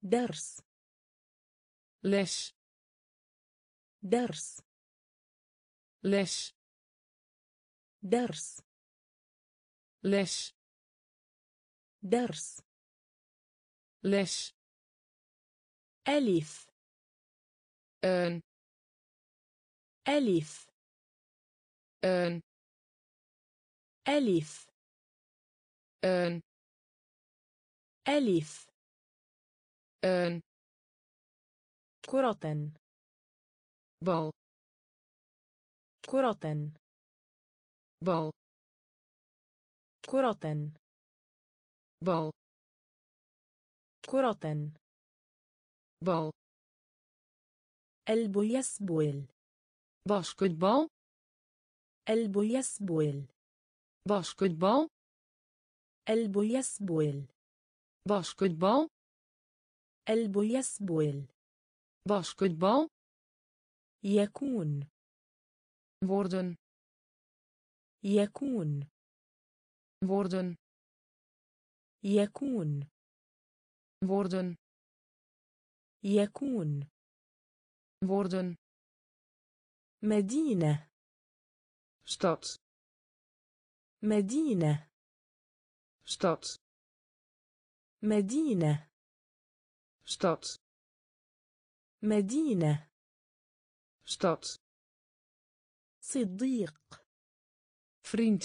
درس les درس les درس les درس les ألف een ألف een ألف een ألف een كرة bal كرة bal كرة bal كرة bal البيسبول basketbal البيسبول basketbal البيسبول basketbal البيسبول basketbal يكون worden يكون worden يكون worden يكون worden مدينة stad مدينة stad مدينة stad مدينة stad صديق vriend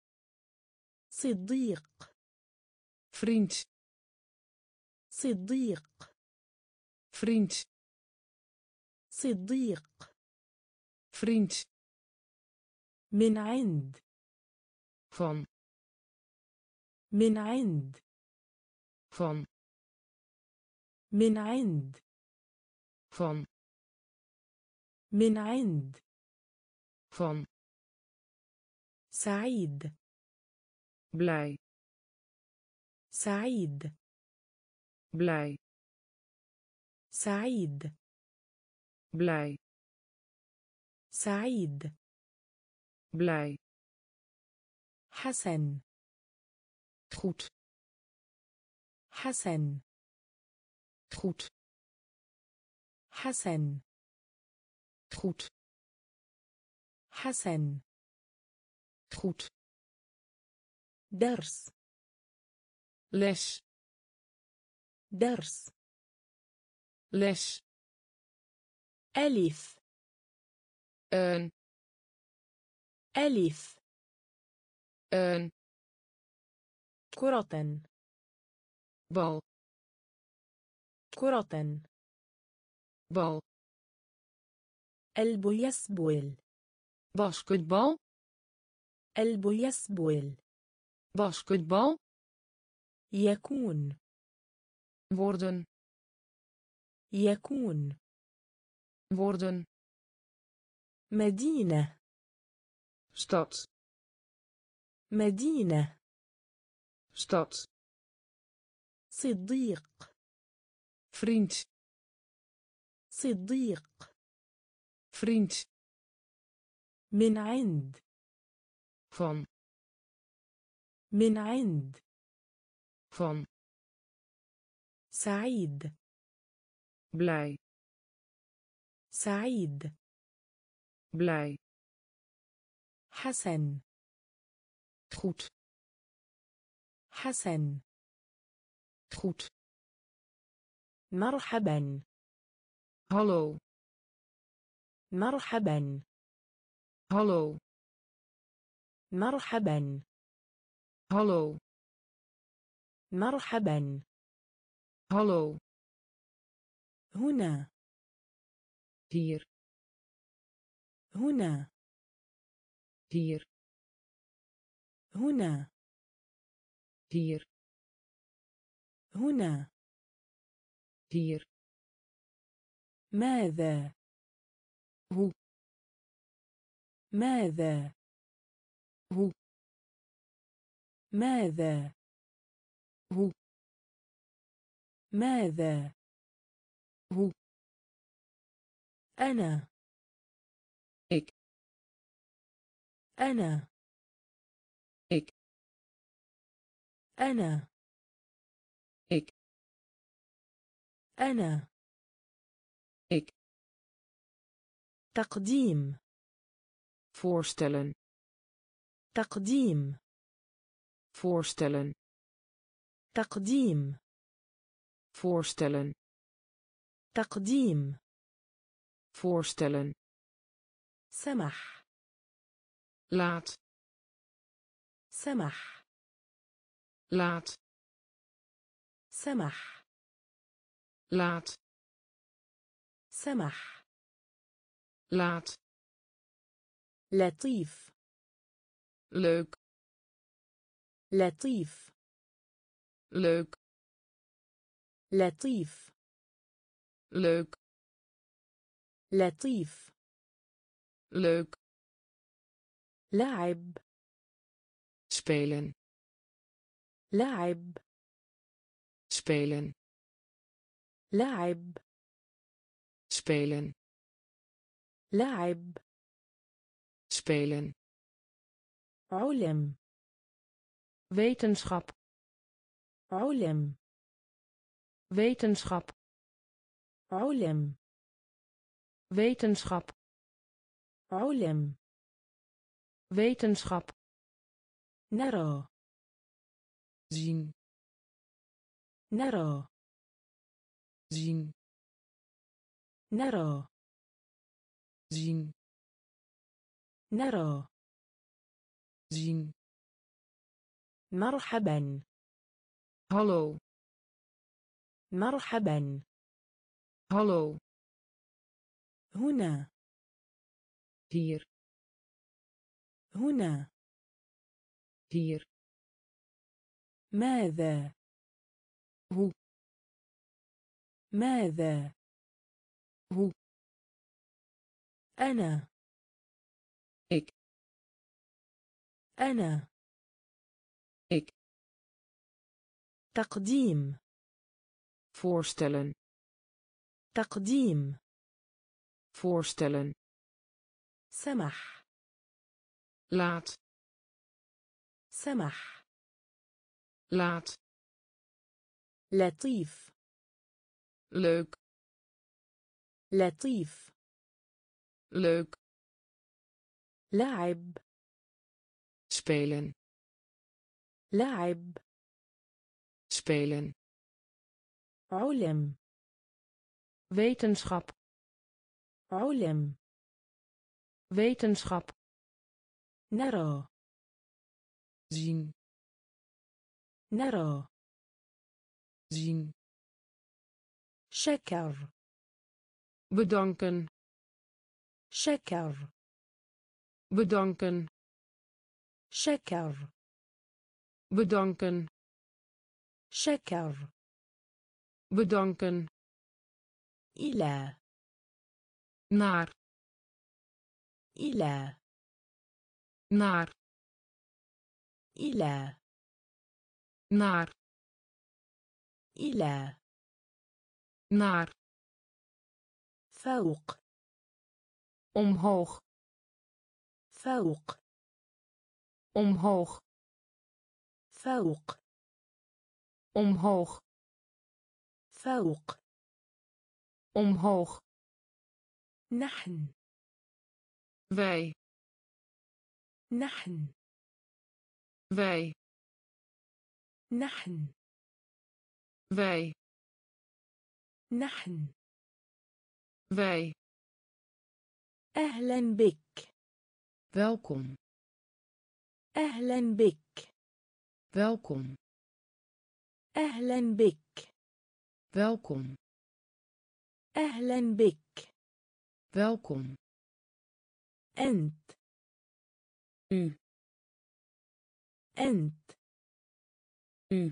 صديق vriend صديق vriend صديق vriend من عند van من عند van من عند van من عند van سعيد blij سعيد blij سعيد blij سعيد blij حسن goed حسن goed حسن goed حسن goed درس les درس les ألف een ألف een كرة bal كرة bal البيسبول basketbal البيسبول basketbal يكون worden يكون worden مدينة stad مدينة stad صديق vriend صديق vriend من عند van من عند van سعيد blij سعيد blij حسن goed حسن goed مرحبا hallo مرحبا hallo مرحبا hallo مرحبا hallo هنا hier هنا hier هنا hier هنا hier ماذا hoe ماذا hoe ماذا hoe ماذا hoe أنا ik أنا ik أنا ik أنا. Ik. تقديم. Voorstellen. تقديم. Voorstellen. تقديم. Voorstellen. تقديم. Voorstellen. سمح. Laat. سمح. Laat. سمح. Laat. سمح. Laat. لطيف. Leuk. لطيف. Leuk. لطيف. Leuk. لطيف. Leuk. لعب. Spelen. لعب. Spelen. لعب. Spelen. لعب. Spelen. علم. Wetenschap. علم. Wetenschap. علم. Wetenschap. علم. Wetenschap. نرى. Zien. نرى. Zien. نرى. Zien. نرى. Zien. مرحبا. Hallo. مرحبا. Hallo. هنا. Hier. هنا. Hier. ماذا؟ Hoe. ماذا؟ Hoe. أنا. Ik. أنا. Ik. تقديم. Voorstellen. تقديم. Voorstellen. سمح. Laat. سمح. Laat. لطيف. Leuk. لطيف. Leuk. لعب. Spelen. لعب. Spelen. علم. Wetenschap. علم. Wetenschap. نرى. Zien. نرى. Zien. شكر. Bedanken. شكر. Bedanken. شكر. Bedanken. شكر. Bedanken. إلى. Naar. إلى. Naar. إلى. Naar. إلى. Naar. فوق. Omhoog. فوق. Omhoog. فوق. Omhoog. فوق. Omhoog. نحن. Wij. نحن. Wij. نحن. Wij. نحن. Wij. أهلا بك. Welkom. أهلا بك. Welkom. أهلا بك. Welkom. أهلا بك. Welkom. أنت. U. أنت. U.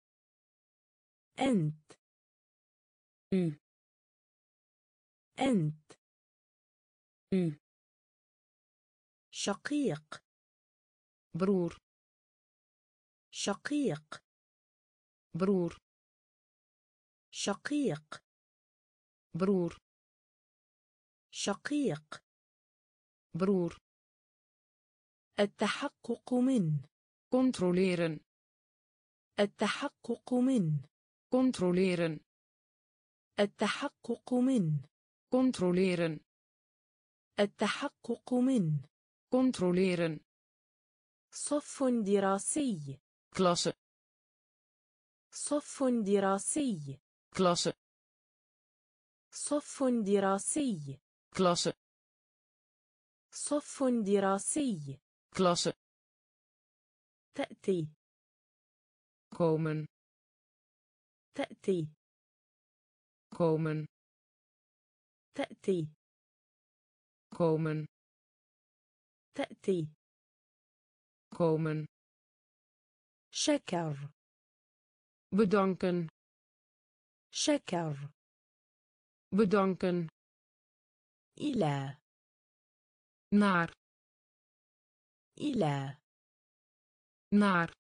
أنت. U. أنت. U. شقيق. Broer. شقيق. Broer. شقيق. Broer. شقيق. Broer. التحقق من. Controleren. التحقق من. Controleren. التحقق من. controleren, التحقق من. controleren, صف دراسي. klasse, صف دراسي. klasse, صف دراسي. klasse, صف دراسي. klasse, تأتي. komen, تأتي. komen, تأتي. komen, تأتي. komen, شكر. bedanken, شكر. bedanken, إلى. naar, إلى. naar,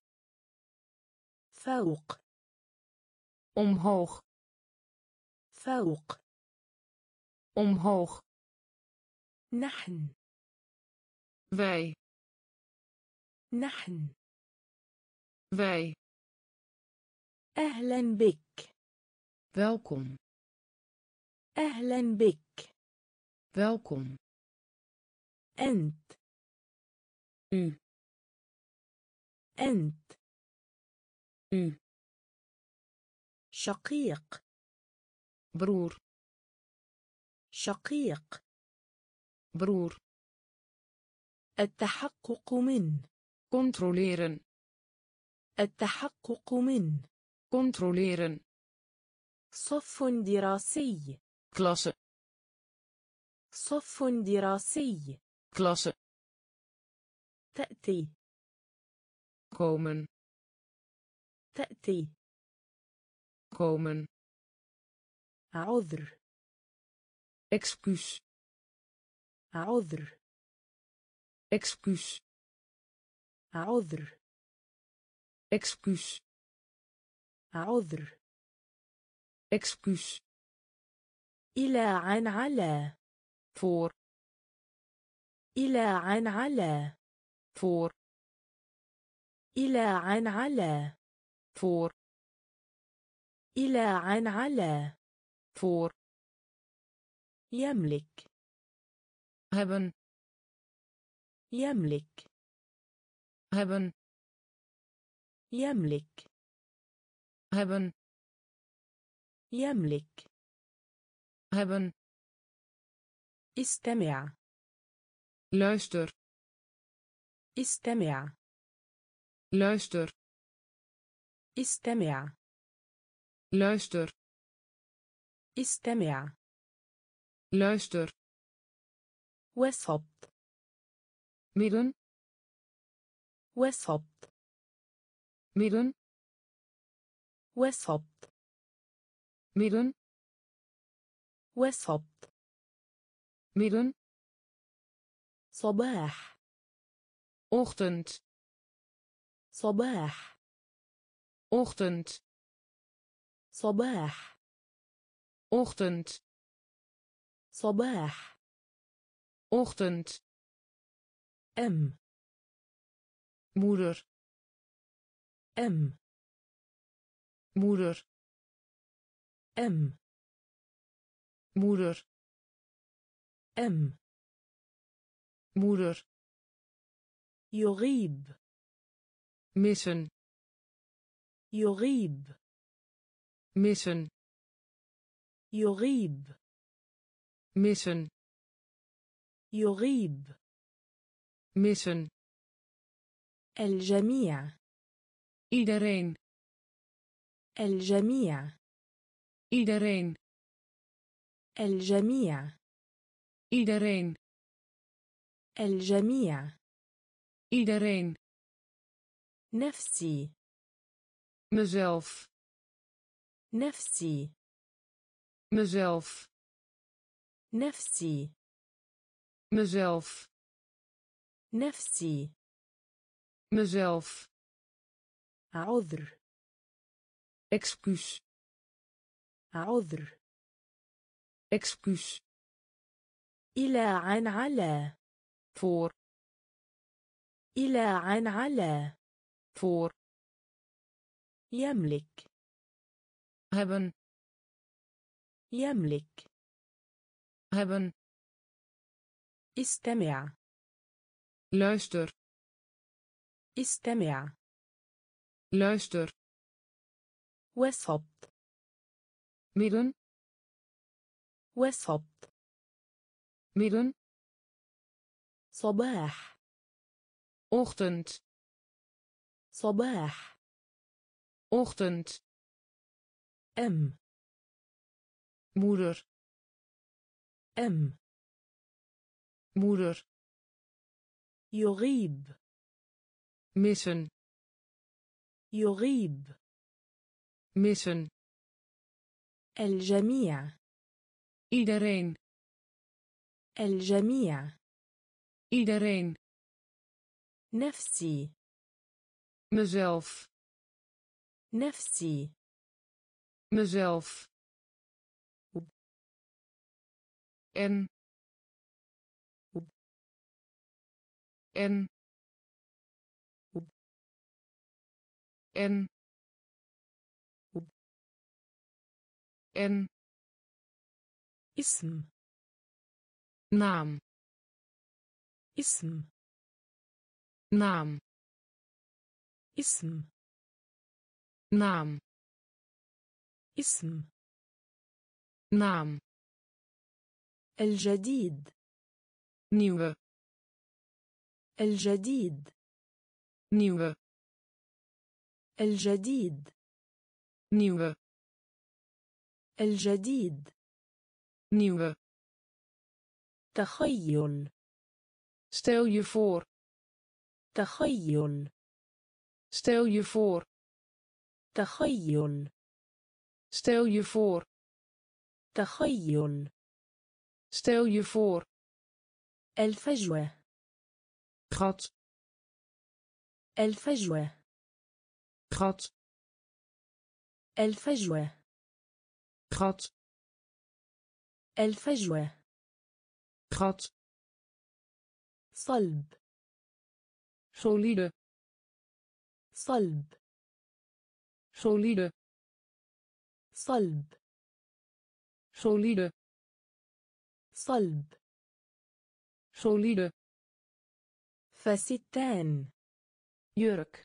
فوق. omhoog, فوق. omhoog, نحن. wij, نحن. wij, أهلا بك. welkom, أهلا بك. welkom, أنت. u, أنت. u, شقيق. broer, شقيق. broer, التحقق من. controleren, التحقق من. controleren, صف دراسي. klasse, صف دراسي. klasse, تأتي. komen, تأتي. komen, عذر. excuus, عذر. excuus, عذر. excuus, عذر. excuus, إلى عن على. voor, إلى عن على. voor, إلى عن على. voor, إلى عن على. voor, يملك. hebben, يملك. hebben, يملك. hebben, يملك. hebben, استمع. luister, استمع. luister, استمع. luister, استمع. luister, وسط. midden, وسط. midden, وسط. midden, وسط. midden, صباح. ochtend, صباح. ochtend, صباح. ochtend, صباح. ochtend, moeder, moeder, moeder, moeder, يغيب. missen, يغيب. missen, يغيب. missen, يغيب. missen, الجميع. iedereen, الجميع. iedereen, الجميع. iedereen, الجميع. iedereen, نفسي. mezelf, نفسي. mezelf, نفسي. mezelf, نفسي. mezelf, عذر. excuus, عذر. excuus, إلى عن على. voor, إلى عن على. voor, يملك. hebben, يملك. hebben, استمع. luister, استمع. luister, وسط. midden, وسط. midden, صباح. ochtend, صباح. ochtend, moeder, moeder, يغيب. missen, يغيب. missen, الجميع. iedereen, الجميع. iedereen, نفسي. mezelf, نفسي. mezelf, en, en, en, en, اسم. naam, اسم. naam, اسم. naam, اسم. naam, الجديد. nieuwe, الجديد. nieuwe, الجديد. nieuwe, الجديد. nieuwe, تخيل. stel je voor, تخيل. stel je voor, تخيل. stel je voor, تخيل. stel je voor, الفجوة. gat, الفجوة. gat, الفجوة. gat, الفجوة. gat, صلب. solide, صلب. solide, صلب. solide, صلب. solide, فستان. jurk,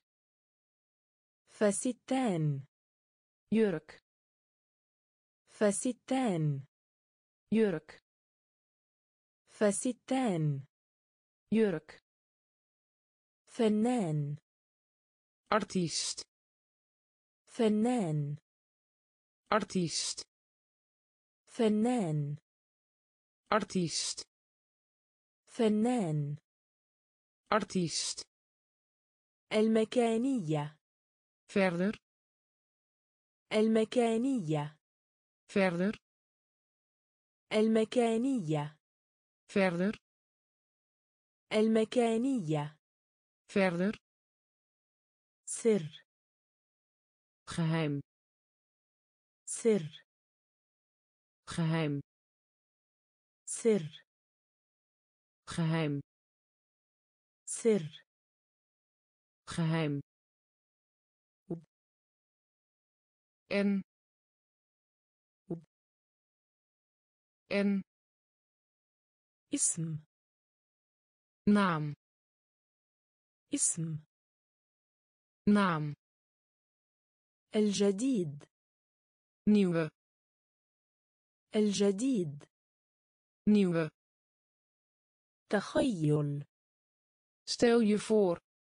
فستان. jurk, فستان. jurk, فستان. jurk, فنان. artiest, فنان. artiest, فنان. artiest, فنان. artiest, المكانية. verder, المكانية. verder, المكانية. verder, المكانية. verder, سر. geheim, سر. geheim, سر. geheim, سر. geheim, en, en, اسم. naam, اسم. naam, الجديد. nieuwe, الجديد. nieuwe, تخيل. stel je voor,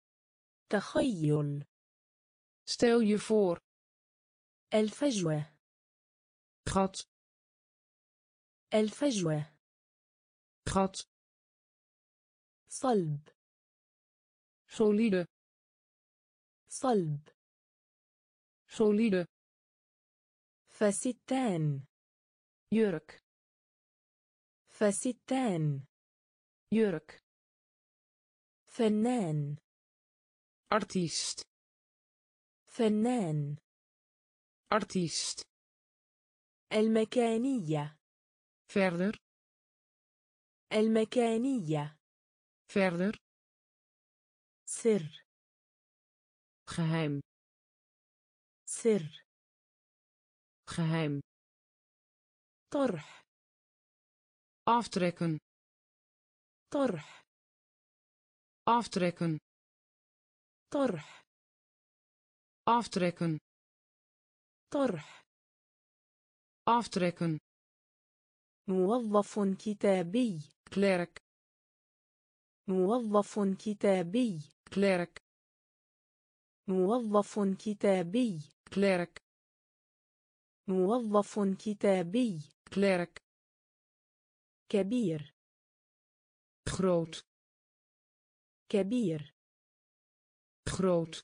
تخيل. stel je voor, الفجوة. gat, الفجوة. gat, صلب. solide, صلب. solide, فستان. jurk, فستان. jurk, فنان. artiest, فنان. artiest, المكانية. verder, المكانية. verder, سر. geheim, سر. geheim, طرح aftrekken طرح aftrekken طرح aftrekken طرح aftrekken موظف كتابي klerk موظف كتابي klerk موظف كتابي klerk موظف كتابي klerk كبير groot كبير groot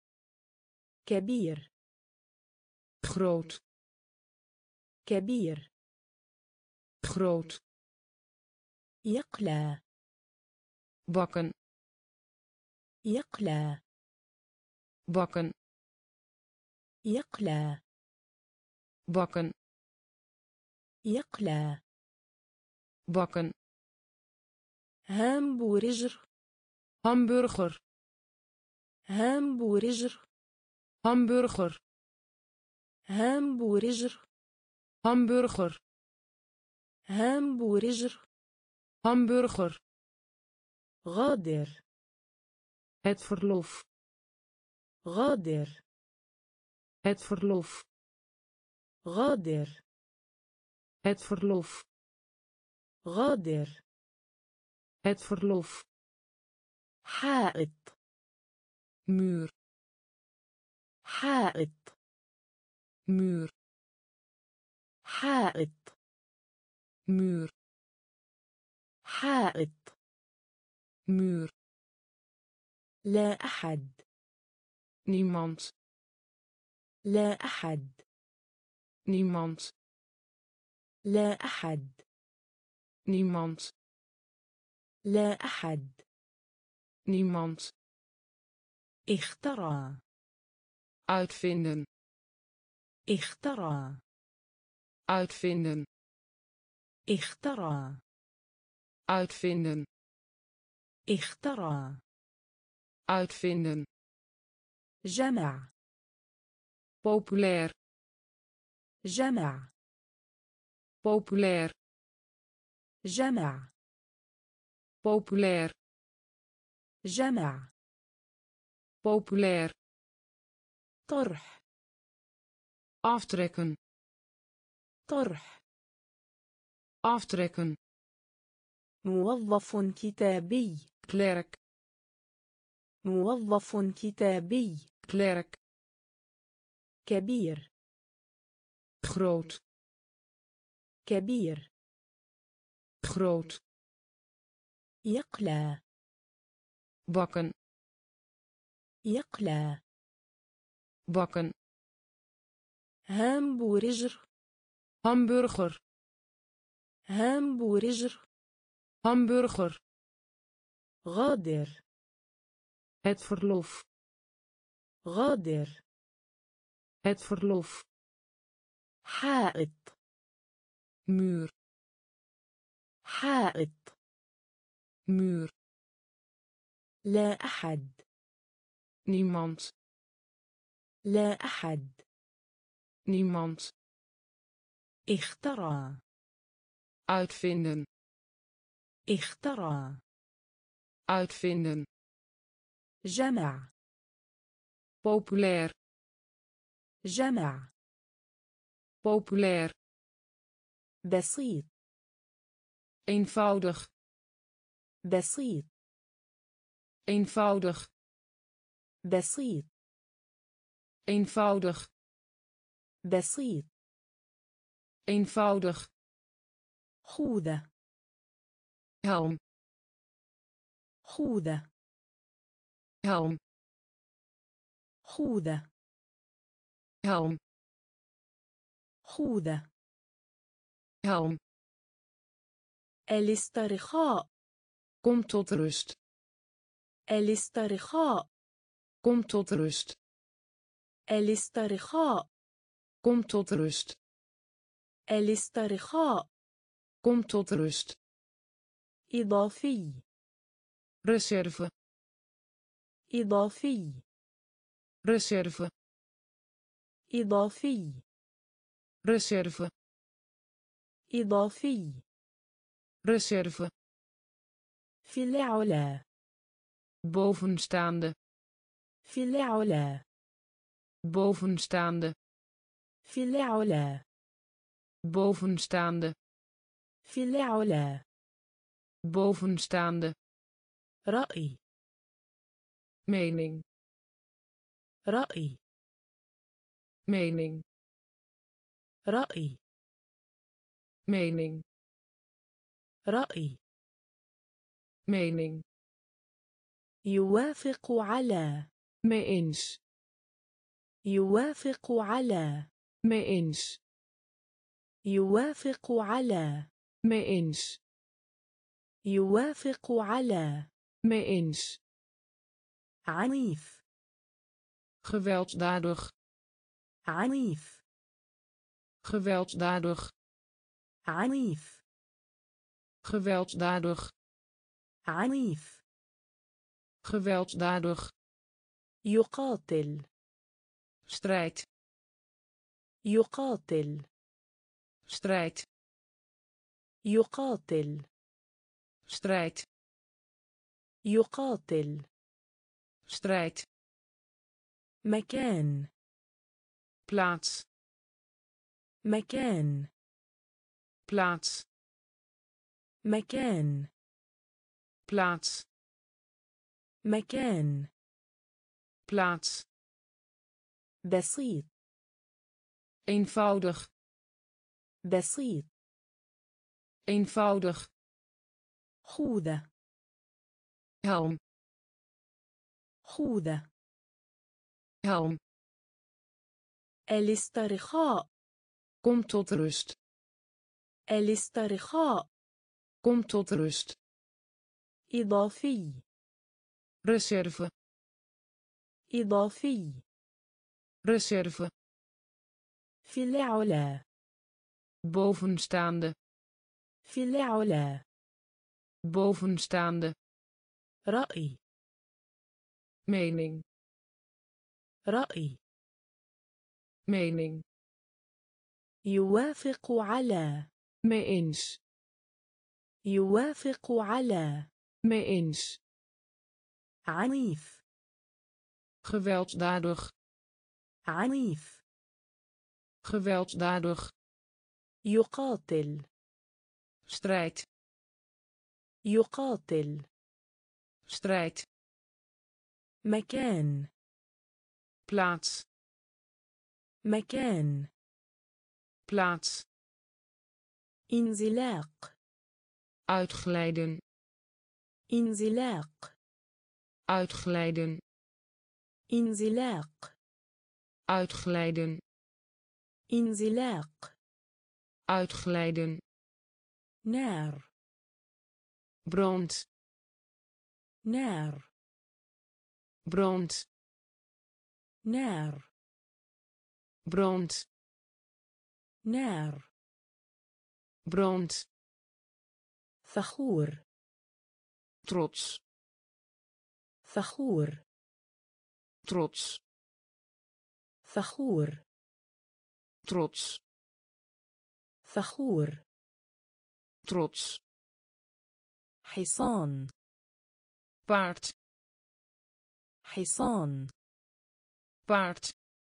كبير groot كبير groot يقلى bakken يقلى bakken يقلى bakken يقلى bakken هامبورجر hamburger هامبورجر hamburger هامبورجر hamburger هامبورجر hamburger غادر het verlof غادر het verlof غادر het verlof غادر het verlof حائط muur حائط muur حائط muur حائط muur لا أحد niemand لا أحد niemand لا أحد niemand لا أحد niemand اخترع uitvinden اخترع uitvinden اخترع uitvinden اخترع uitvinden جمع populair جمع populair جمع populair جمع populair طرح aftrekken طرح aftrekken موظف كتابي klerk موظف كتابي klerk كبير groot كبير groot يقلى bakken يقلى bakken هامبورجر hamburger هامبورجر hamburger غادر het verlof غادر het verlof حائط muur حائط muur لا أحد niemand لا أحد niemand اخترع uitvinden اخترع uitvinden جمع populair جمع populair بسيط eenvoudig بسيط eenvoudig بسيط eenvoudig بسيط eenvoudig خوذة helm خوذة helm خوذة helm خوذة helm الاسترخاء kom tot rust الاسترخاء kom tot rust الاسترخاء kom tot rust الاسترخاء kom tot rust إضافي reserve إضافي reserve إضافي reserve إضافي. reserve, في العلا. bovenstaande, في العلا. bovenstaande, في العلا. bovenstaande, في العلا. bovenstaande, رأي. mening, رأي. mening, رأي. mening, رأي. mening, يوافق على. mee eens, يوافق على. mee eens, يوافق على. mee eens, يوافق على. mee eens, عنيف. gewelddadig, عنيف. gewelddadig, عنيف. gewelddadig, عنيف. gewelddadig, يقاتل. strijd, يقاتل. strijd, يقاتل. strijd, يقاتل. strijd, مكان. plaats, مكان. plaats, مكان. plaats, مكان. plaats, بسيط. eenvoudig, بسيط. eenvoudig, خوذة. helm, خوذة. helm, الاسترخاء. kom tot rust, الاسترخاء. kom tot rust, إضافي. reserve, إضافي. reserve, في العلا. bovenstaande, في العلا. bovenstaande, رأي. mening, رأي. mening, يوافق على. mee eens, يوافق على. mee eens, عنيف. gewelddadig, عنيف. gewelddadig, يقاتل. strijd, يقاتل. strijd, مكان. plaats, مكان. plaats, انزلاق. uitglijden, انزلاق. uitglijden, انزلاق. uitglijden, انزلاق. uitglijden, نار. brand, نار. brand, نار. brand, نار. brand, فخور. trots, فخور. trots, فخور. trots, فخور. trots, حصان. paard, حصان. paard,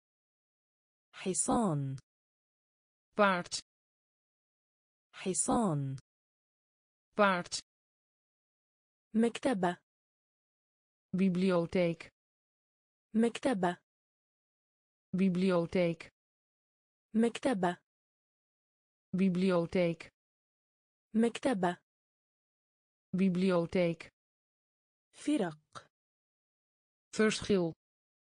حصان. paard, حصان. paard, مكتبة. bibliotheek, مكتبة. bibliotheek, مكتبة. bibliotheek, مكتبة. bibliotheek, فرق. verschil,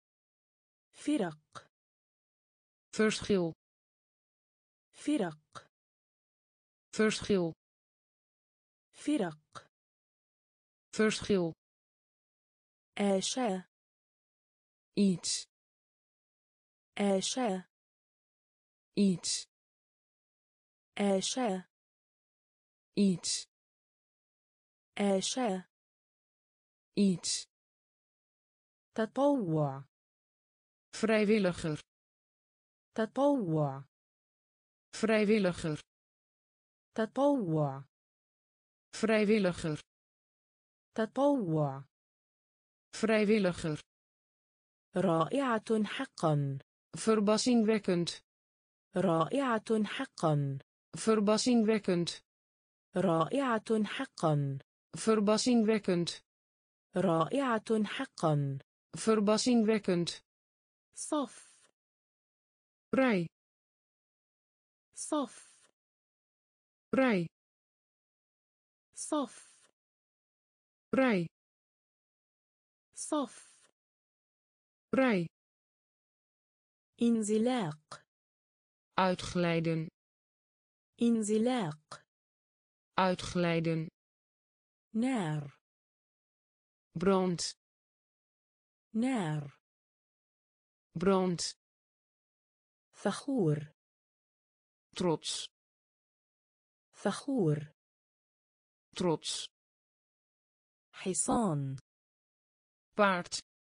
فرق. verschil, فرق. verschil, فرق. verschil, آشاء. iets, آشاء. iets, آشاء. iets, آشاء. iets, تطوع. vrijwilliger, تطوع. vrijwilliger, تطوع vrijwilliger تطوع vrijwilliger رائعة حقا verbazingwekkend رائعة حقا verbazingwekkend رائعة حقا verbazingwekkend رائعة حقا verbazingwekkend صف rij صف rij صف rij صف rij انزلاق uitglijden انزلاق uitglijden نار brand نار brand فخور trots فخور trots حصان paard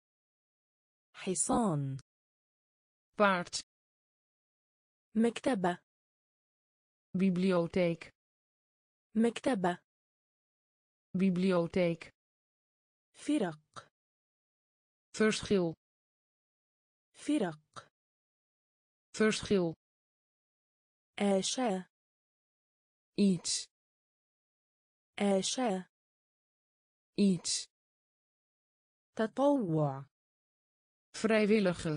حصان paard مكتبة bibliotheek مكتبة bibliotheek فرق verschil فرق verschil آشاء iets آشاء iets تطوع vrijwilliger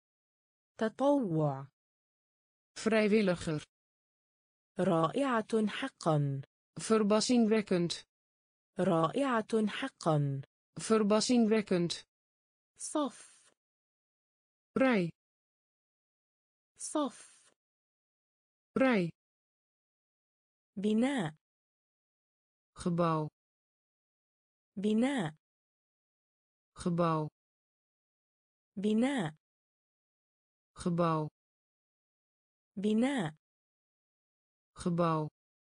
تطوع vrijwilliger رائعة حقا verbazingwekkend رائعة حقا verbazingwekkend صف rij صف rij بناء gebouw بناء gebouw بناء gebouw بناء gebouw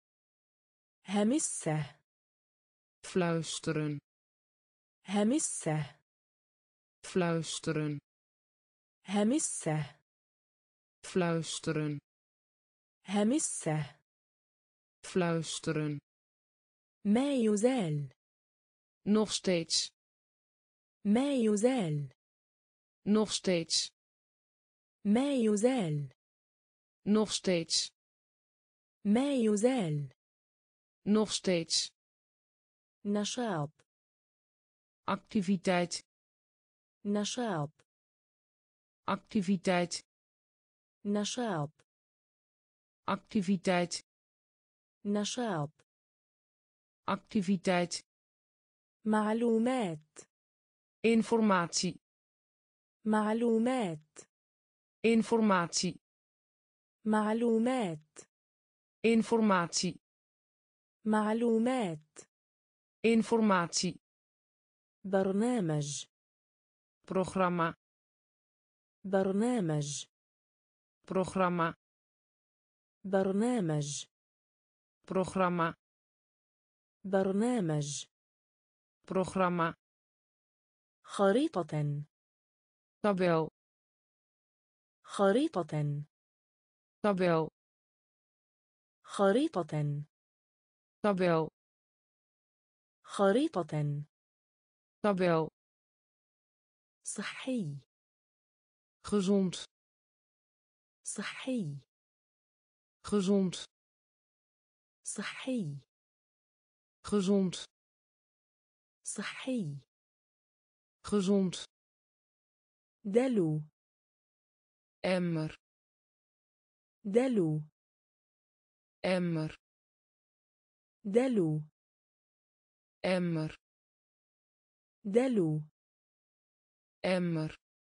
همسة fluisteren همسة fluisteren همسة fluisteren همسة fluisteren ما يزال nog steeds ما يزال nog steeds ما يزال nog steeds ما يزال nog steeds نشاط activiteit نشاط activiteit نشاط activiteit نشاط activiteit معلومات informatie معلومات informatie معلومات informatie معلومات informatie برنامج programma برنامج programma برنامج programma برنامج programma خريطة tabel خريطة tabel خريطة tabel خريطة tabel صحي gezond صحي gezond صحي gezond صحي gezond دلو emmer دلو emmer دلو emmer دلو emmer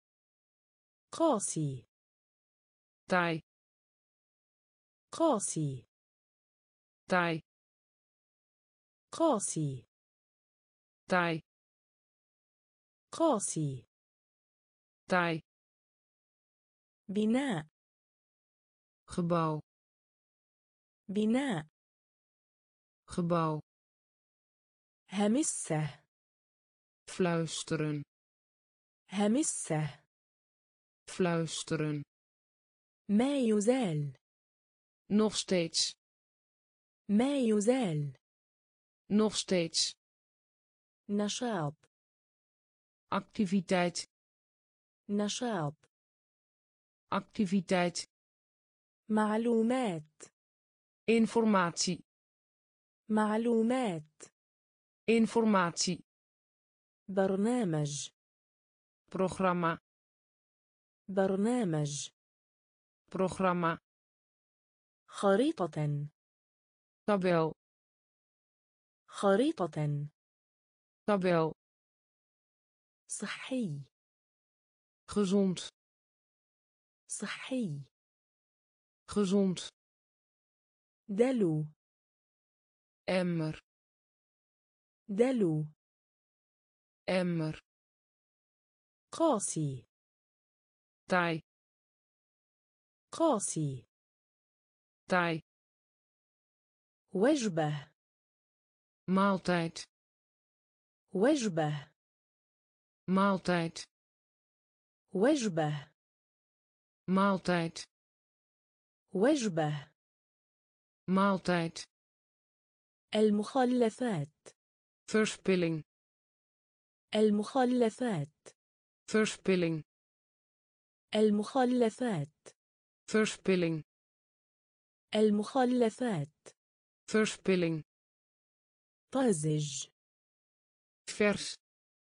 قاسي taai قاسي taai قاسي taai قاسي taai بناء gebouw بناء gebouw همسة fluisteren همسة fluisteren ما يزال nog steeds ما يزال. nog steeds. نشاط. activiteit. نشاط. activiteit. معلومات. informatie. معلومات. informatie. برنامج. programma. برنامج. programma. خريطة. tabel. خريطة. tabel. صحي. gezond. صحي. gezond. دلو. emmer. دلو. emmer. قاسي. taai. قاسي. taai. وجبة. maaltijd. وجبة. maaltijd. وجبة. maaltijd. وجبة. maaltijd. المخلفات. verspilling. المخلفات. verspilling. المخلفات. verspilling. المخلفات. verspilling. طازج. vers.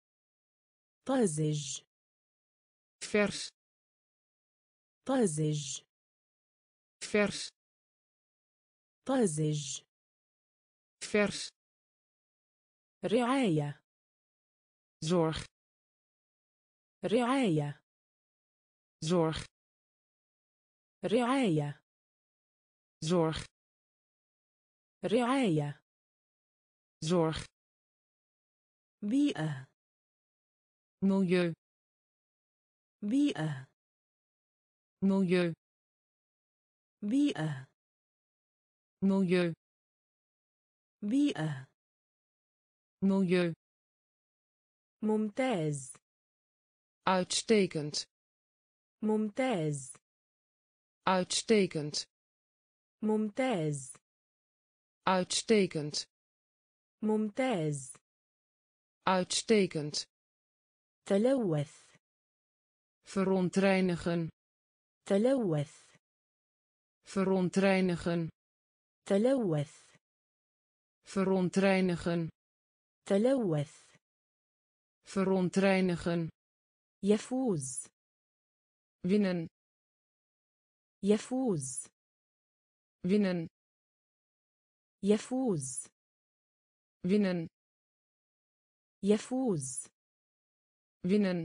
طازج. vers. طازج. vers. طازج. vers. رعاية. zorg. رعاية. zorg. رعاية. zorg. رعاية. zorg. بيئة. milieu. بيئة. milieu. بيئة. milieu. بيئة. milieu. ممتاز. uitstekend. ممتاز. uitstekend. ممتاز. uitstekend. ممتاز. uitstekend. تلوث. verontreinigen. تلوث. verontreinigen. تلوث. verontreinigen. تلوث. verontreinigen. يفوز. winnen. يفوز. winnen. يفوز. winnen. يفوز. winnen.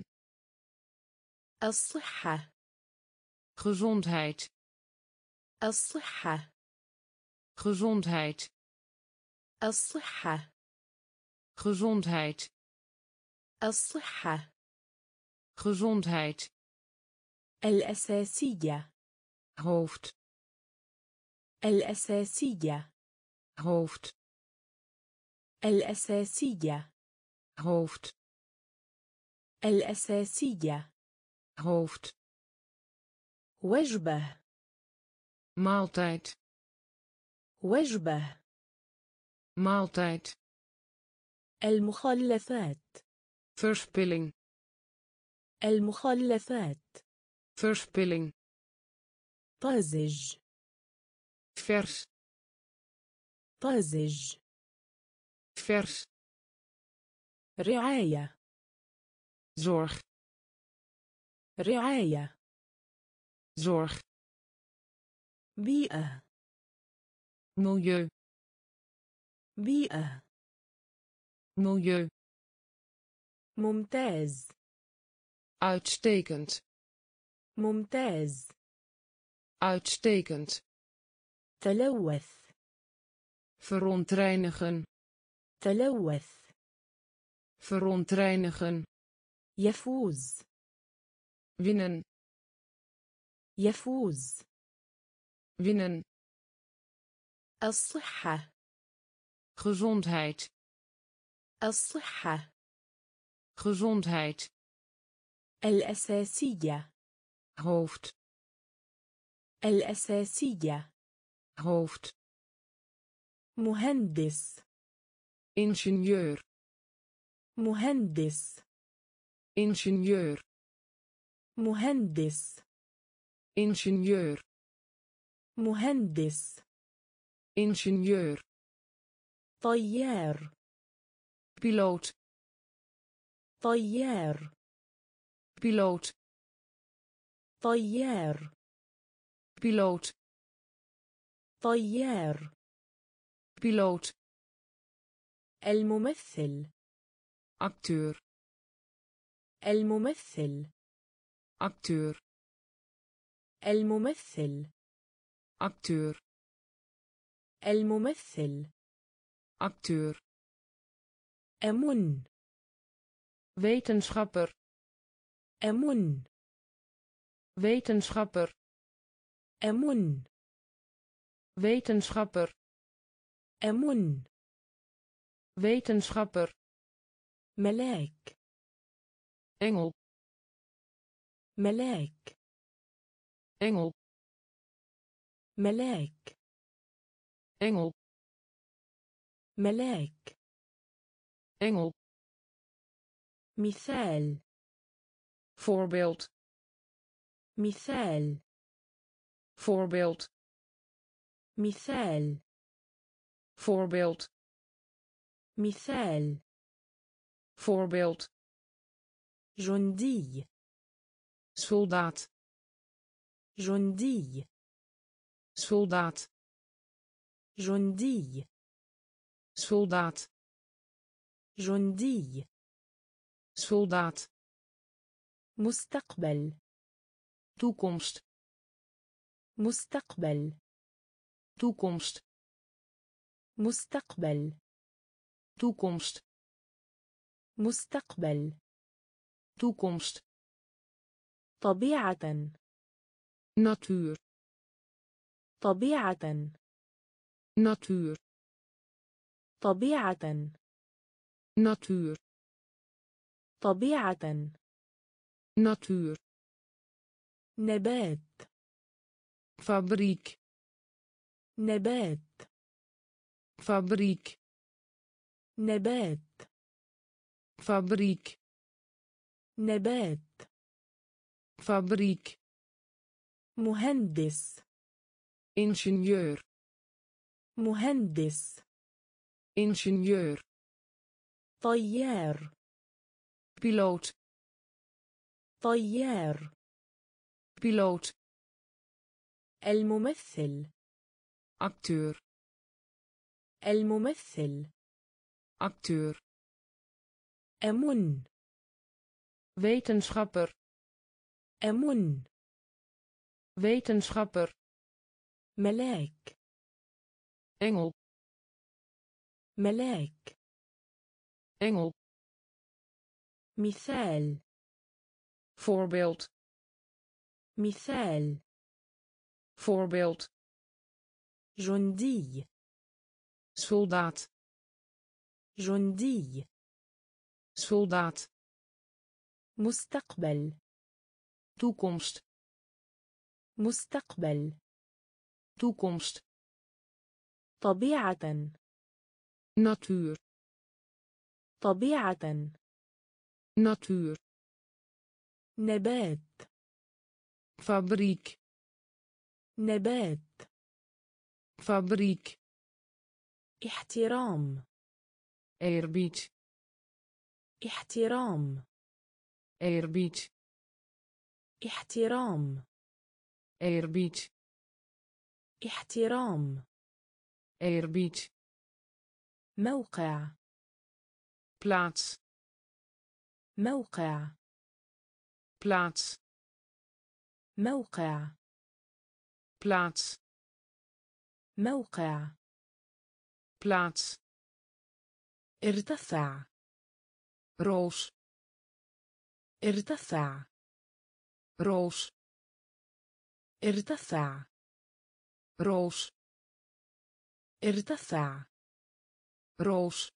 الصحة. gezondheid. الصحة. gezondheid. الصحة. gezondheid. الصحة. gezondheid. الأساسية. hoofd. الأساسية. hoofd. الأساسية. hoofd. الأساسية. hoofd. وجبة. maaltijd. وجبة. maaltijd. المخلفات. verspilling. المخلفات. verspilling. طازج. vers. طازج. vers. رعاية. zorg. رعاية. zorg. بيئة. milieu. بيئة. milieu. ممتاز. uitstekend. ممتاز. uitstekend. تلوث. verontreinigen. تلوث. verontreinigen. يفوز. winnen. يفوز. winnen. الصحة. gezondheid. الصحة. gezondheid. الأساسية. hoofd. الأساسية. hoofd. مهندس ingenieur مهندس ingenieur مهندس ingenieur مهندس ingenieur طيار piloot طيار piloot طيار piloot طيار piloot الممثل acteur الممثل acteur الممثل acteur الممثل acteur أمن wetenschapper أمن wetenschapper أمن wetenschapper أمن wetenschapper ملاك engel ملاك engel ملاك engel ملاك engel مثال voorbeeld مثال voorbeeld مثال voorbeeld مثال voorbeeld جندي soldaat جندي soldaat جندي soldaat جندي soldaat مستقبل toekomst مستقبل toekomst مستقبل toekomst مستقبل toekomst طبيعة natuur طبيعة natuur طبيعة natuur طبيعة natuur نبات fabriek نبات fabriek نبات fabriek نبات fabriek مهندس ingenieur مهندس ingenieur طيار piloot طيار piloot الممثل acteur الممثل acteur أمن wetenschapper أمن wetenschapper ملاك engel ملاك engel مثال voorbeeld مثال voorbeeld جندي soldaat جندي soldaat مستقبل toekomst مستقبل toekomst طبيعة natuur طبيعة natuur نبات fabriek نبات fabriek احترام eerbied احترام eerbied احترام eerbied احترام eerbied موقع plaats موقع plaats موقع plaats موقع plaats ارتفع roos ارتفع roos ارتفع roos ارتفع roos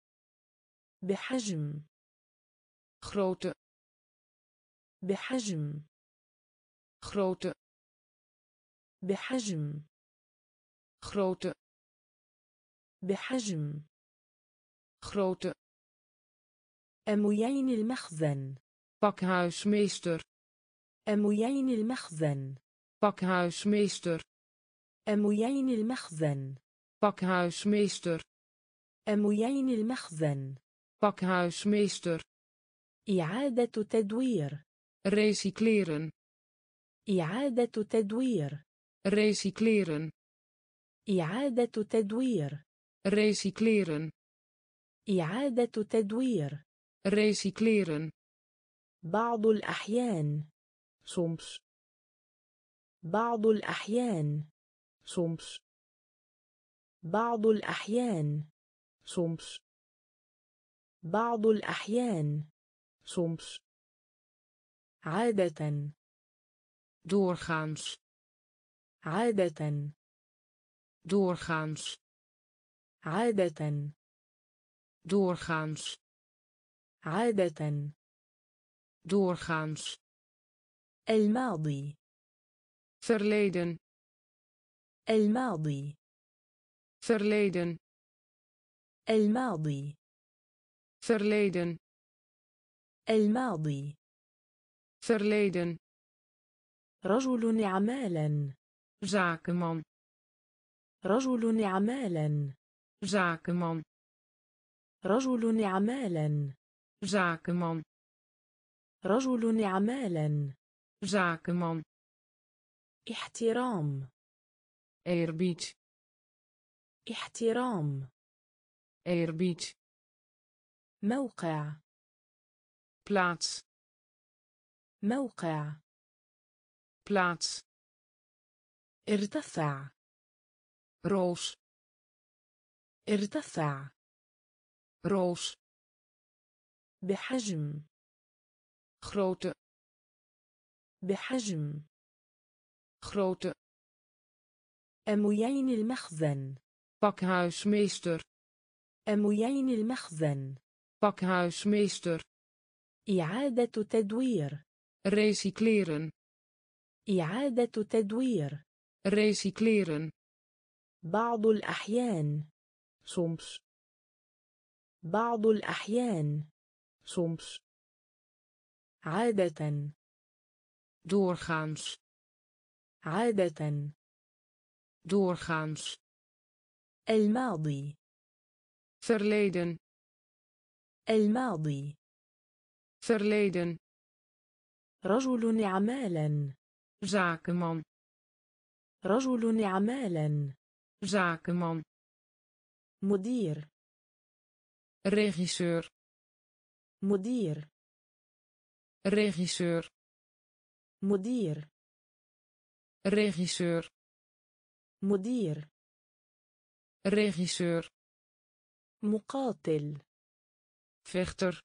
بحجم grote بحجم grote بحجم grote بحجم. grote, أمويين المخزن. pakhuismeester, أمويين المخزن. pakhuismeester, أمويين المخزن. pakhuismeester, أمويين المخزن. pakhuismeester, إعادة تدوير. recycleren, إعادة تدوير. recycleren, إعادة تدوير. recycleren, إعادة تدوير. recycleren, بعض الأحيان. soms, بعض الأحيان. soms, بعض الأحيان. soms, بعض الأحيان. soms, عادة. doorgaans, عادة. doorgaans, عادة. doorgaans, عادة. doorgaans, الماضي. verleden, الماضي. verleden, الماضي. verleden, الماضي. verleden, رجل أعمالا. zakenman, رجل أعمالا. zakenman, رجل أعمالا. zakenman, رجل أعمالا. zakenman, احترام. eerbied, احترام. eerbied, موقع. plaats, موقع. plaats, ارتفع. roos, ارتفع. roos, بحجم. grote, بحجم. grote, أمويين المخزن. pakhuismeester, أمويين المخزن. pakhuismeester, إعادة تدوير. recycleren, إعادة تدوير. recycleren, بعض الأحيان. soms, بعض الأحيان. soms, عادة. doorgaans, عادة. doorgaans, الماضي. verleden, الماضي. verleden, رجل أعمالا. zakenman, رجل أعمالا. zakenman, مدير. regisseur, مدير. regisseur, مدير. regisseur, مدير. regisseur, مقاتل. vechter,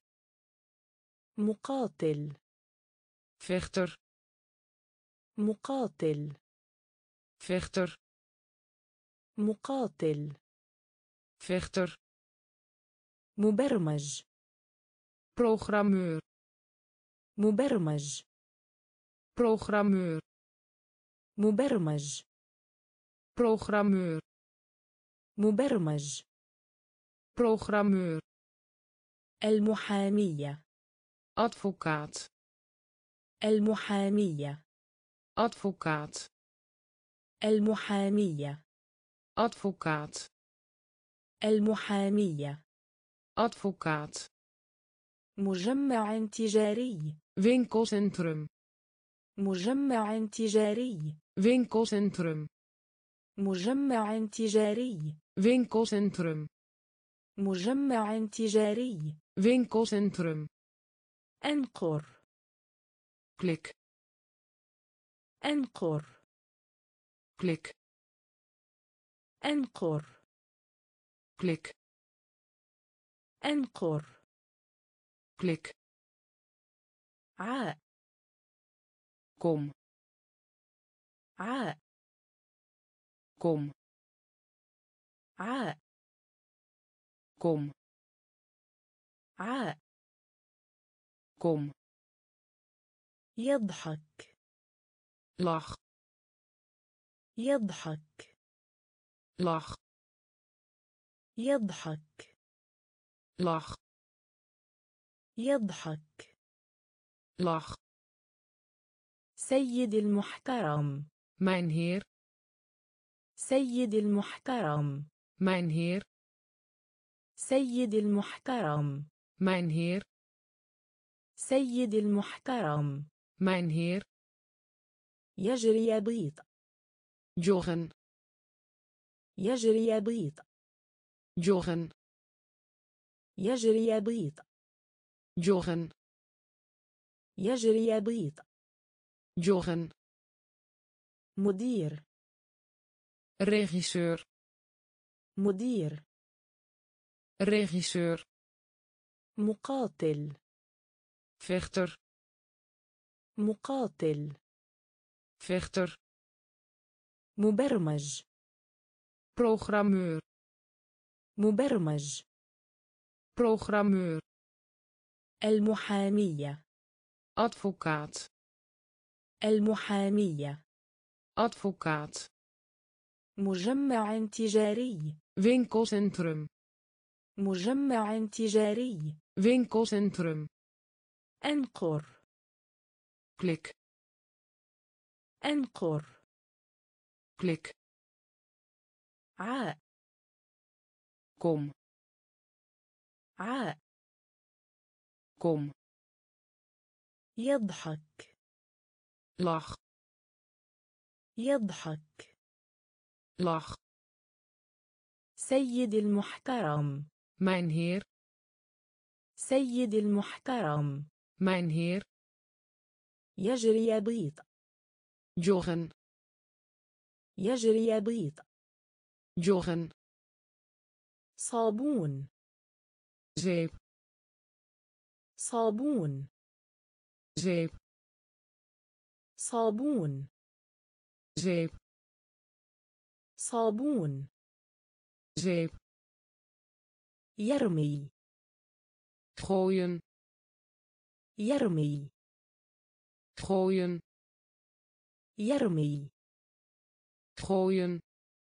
مقاتل. vechter, مقاتل. vechter, مقاتل. vechter, مبرمج. programmeur, مبرمج. programmeur, مبرمج. programmeur, مبرمج. programmeur, المحامية. advocaat, المحامية. advocaat, المحامية. advocaat, المحامية. advocaat, مجمع تجاري. winkelcentrum, مجمع تجاري. winkelcentrum, مجمع تجاري. winkelcentrum, مجمع تجاري. winkelcentrum, أنقر. klik, أنقر. klik, أنقر. klik, أنقر. klik, عاء. kom, عاء. kom, عاء. kom, عاء. kom, يضحك. lach, يضحك. lach, يضحك lach, يضحك lach, سيد المحترم mijn heer, سيد المحترم mijn heer, سيد المحترم mijn heer, سيد المحترم mijn heer, يجري يبيض joggen, يجري يبيض joggen, يجري يبيض joggen, يجري يبيض joggen, مدير regisseur, مدير regisseur, مقاتل vechter, مقاتل vechter, مبرمج programmeur, مبرمج programmeur, المحامية advocaat, المحامية advocaat, مجمع تجاري winkelcentrum, مجمع تجاري winkelcentrum, أنقر klik, أنقر klik, عاء kom, عاء kom, يضحك lach, يضحك lach, سيد المحترم mijn heer, سيد المحترم mijn heer, يجري يبيض joggen, يجري يبيض joggen, صابون zeep, صابون zeep, صابون zeep, صابون zeep, يرمي gooien, يرمي gooien, يرمي gooien,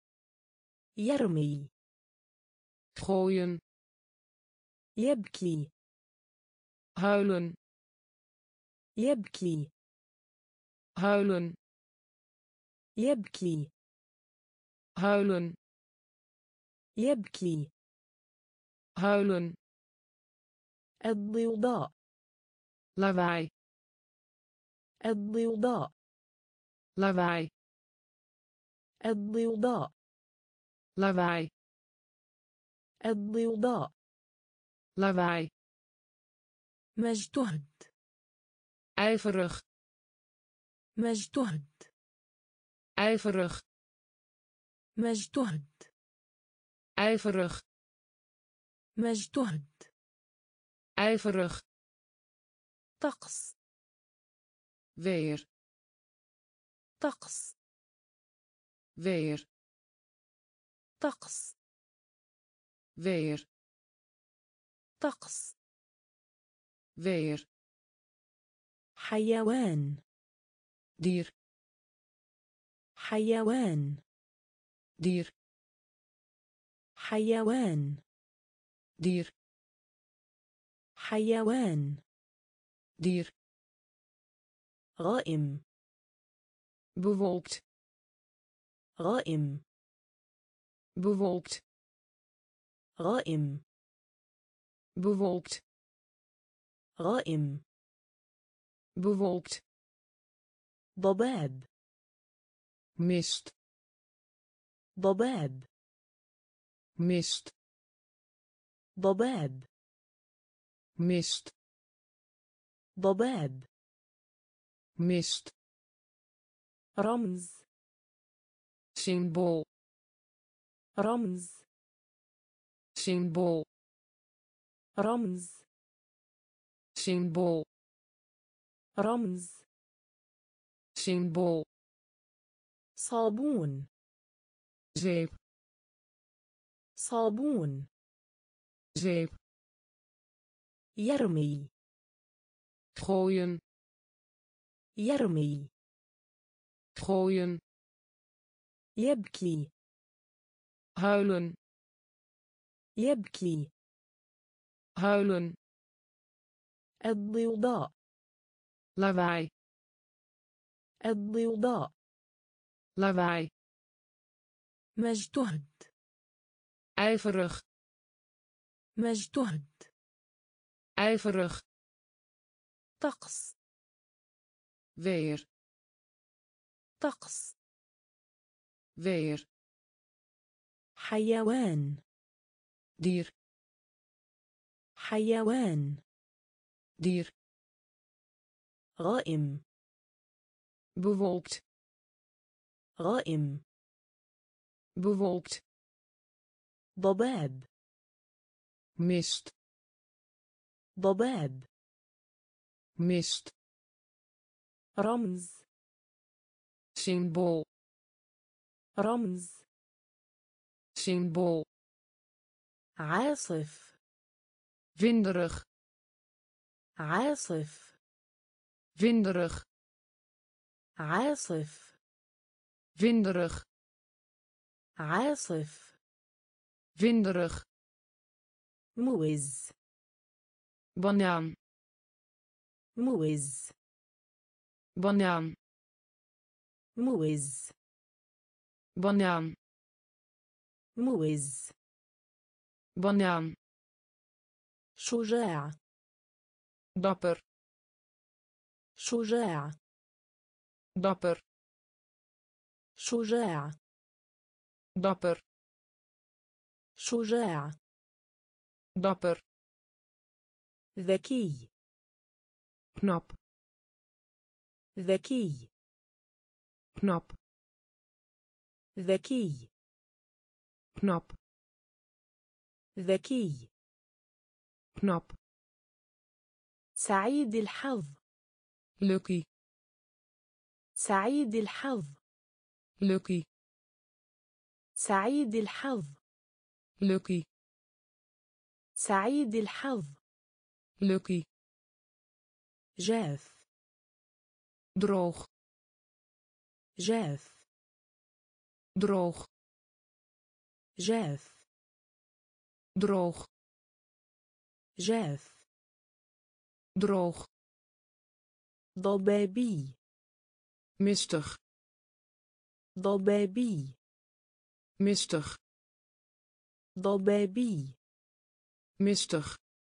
يرمي gooien, يبكي huilen, يبكي huilen, يبكي huilen, يبكي huilen, الضوضاء lawaai, الضوضاء lawaai, الضوضاء lawaai, الضوضاء lawaai, مجتهد ijverig, مجتهد ijverig, مجتهد ijverig, مجتهد ijverig, طقس weer, طقس weer, طقس weer, طقس weer, حيوان dier, حيوان dier, حيوان dier, حيوان dier, غائم bewolkt, غائم bewolkt, غائم bewolkt, غائم bewolkt, ضباب mist, ضباب mist, ضباب mist, ضباب mist, رمز symbool, رمز symbool, رمز symbool, رمز symbool, صابون zeep, صابون zeep, يرمي gooien, يرمي gooien, يبكي huilen, يبكي. huilen, الضوضاء. lawaai, الضوضاء. lawaai, مجتهد. ijverig, مجتهد. ijverig, طقس. weer, طقس. weer, حيوان. dier, حيوان. dier, غائم. bewolkt, غائم. bewolkt, ضباب. mist, ضباب. mist, رمز. symbool, رمز. symbool, عاصف. winderig, عاصف. winderig, عاصف. winderig, عاصف. winderig, موز. banaan, موز. banaan, موز. banaan, موز. banaan, شجاع. dapper, شجاع. dapper, شجاع. dapper, شجاع. dapper, ذكي. knap, ذكي. knap, ذكي. knap, ذكي. knap, سعيد الحظ. lucky, سعيد الحظ. lucky, سعيد الحظ. lucky, سعيد الحظ. lucky, جاف. droog, جاف. droog, جاف. droog, جاف. droog, ضبابي. mistig, ضبابي. mistig, ضبابي. mistig,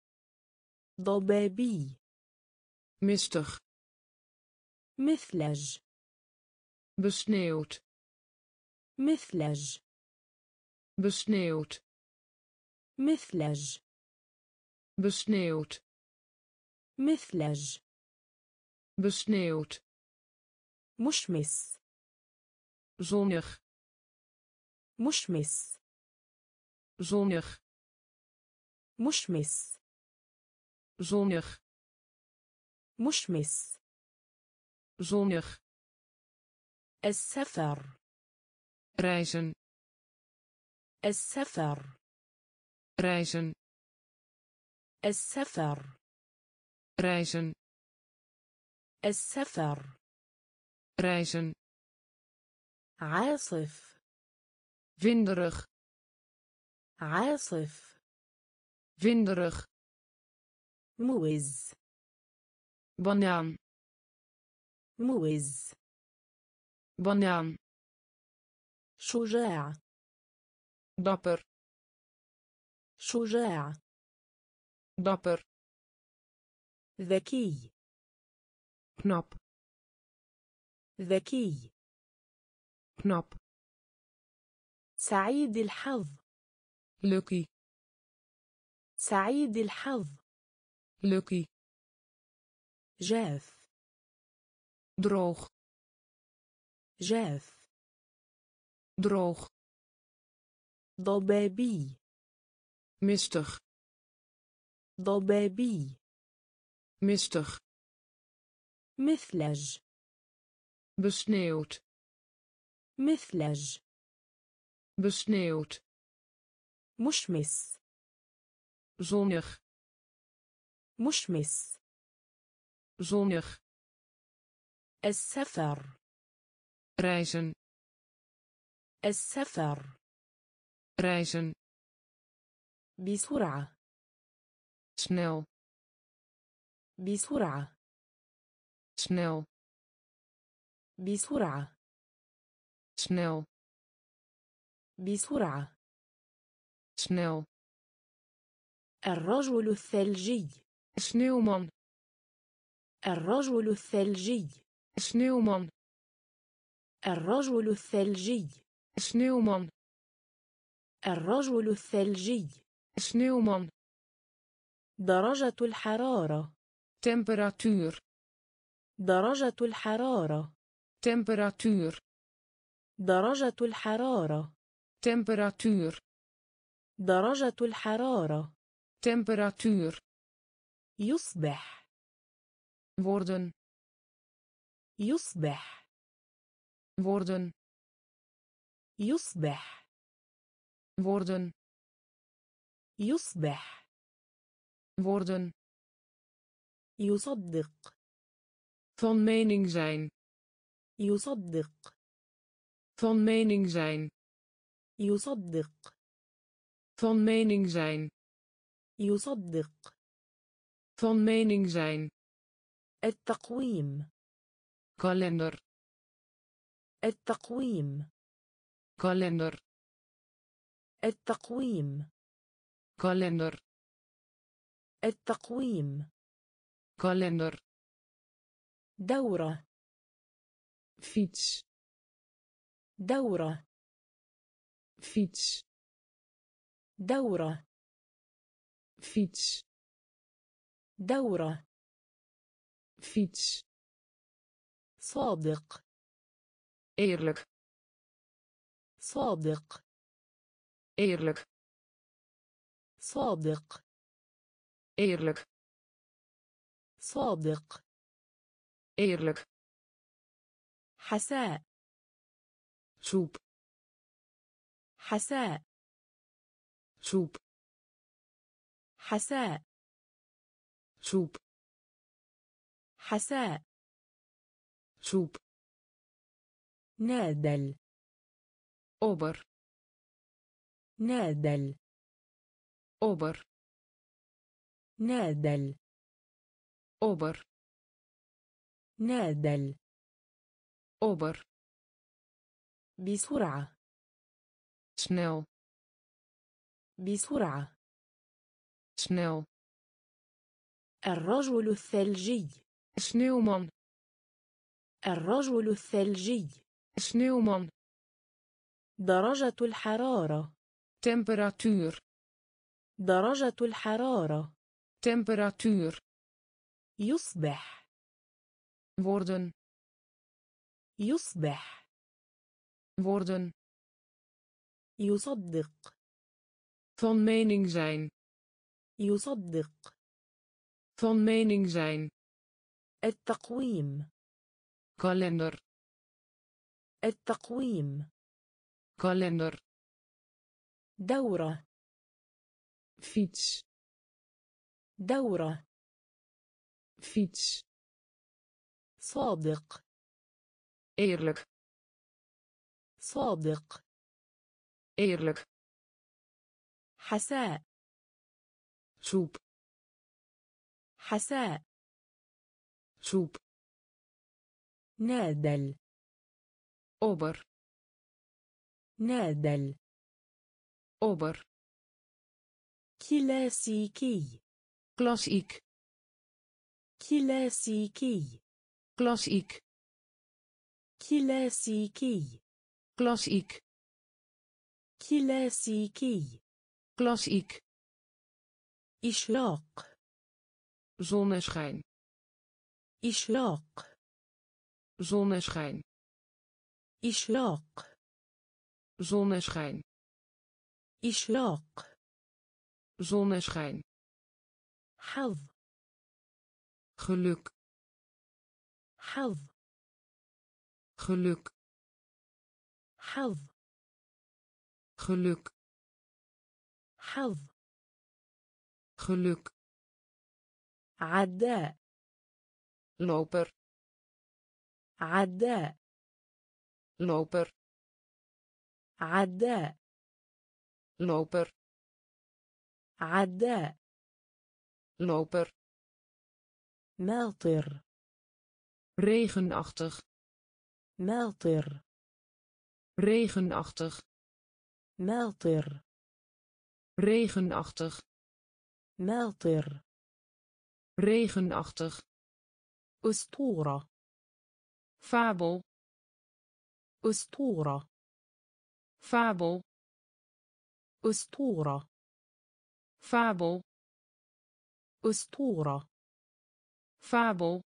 ضبابي. mistig, مثلج. besneeuwd, مثلج. besneeuwd, مثلج. besneeuwd, مثلج. besneeuwd, مشمس. zonnig, مشمس. zonnig, مشمس. zonnig, مشمس. zonnig, السفر. reizen, السفر. reizen, السفر. reizen, السفر. reizen, عاصف. winderig, عاصف. winderig, موز. banaan, موز. banaan, شجاع. dapper, شجاع. dapper, ذكي. knap, ذكي. knap, سعيد الحظ. lucky, سعيد الحظ. lucky, جاف. droog, جاف. droog, ضبابي. mistig, ضبابي. mistig, مثلج. besneeuwd, مثلج. besneeuwd, مشمس. zonnig, مشمس. zonnig, السفر. reizen, السفر. reizen, بسرعة. snel, بسرعة. snel, بسرعة. snel, بسرعة. snel. الرجل الثلجي. Sneeuwman, الرجل الثلجي. sneeuwman, الرجل الثلجي. sneeuwman, الرجل الثلجي. sneeuwman. درجة الحرارة. Temperatuur, درجة الحرارة. temperatuur, درجة الحرارة. temperatuur, درجة الحرارة. temperatuur. يصبح. Worden, يصبح. worden, يصبح. worden, يصبح. worden. يصدق. Van mening zijn, يصدق. van mening zijn, يصدق. van mening zijn, يصدق. van mening zijn. التقويم. Kalender, التقويم. kalender, التقويم. kalender, التقويم. kalender. دورة. Fiets, دورة. fiets, دورة. fiets, دورة. fiets. صادق. Eerlijk, صادق. eerlijk, صادق. eerlijk, صادق. eerlijk. حساء. Soep, حساء. soep, حساء. soep, حساء. soep. نادل. Ober, نادل. ober, نادل. ober, نادل. ober. بسرعة. Snel, بسرعة. snel. الرجل الثلجي. Sneeuwman, الرجل الثلجي. sneeuwman. درجة الحرارة. Temperatuur, درجة الحرارة. temperatuur. يصبح. Worden, يصبح. worden. يصدق. Van mening zijn, يصدق. van mening zijn. التقويم. Kalender, التقويم. kalender. دورة. Fiets, دورة. fiets. صادق. Eerlijk, صادق. eerlijk. حساء. Soep, حساء. soep. نادل. Ober, نادل. ober. كلاسيكي. Klassiek, كلاسيكي. klassiek, كلاسيكي. klassiek, كلاسيكي. klassiek. إشراق. Zonneschijn, إشراق. zonneschijn, إشراق. zonneschijn, إشراق. zonneschijn. حظ. Geluk, حظ. geluk, حظ. geluk, حظ. geluk. عداء. Loper, عداء. loper, عداء. loper. عداء loper ماطر regenachtig ماطر regenachtig ماطر regenachtig ماطر regenachtig أسطورة fabel أسطورة fabel أسطورة fabel أسطورة fabel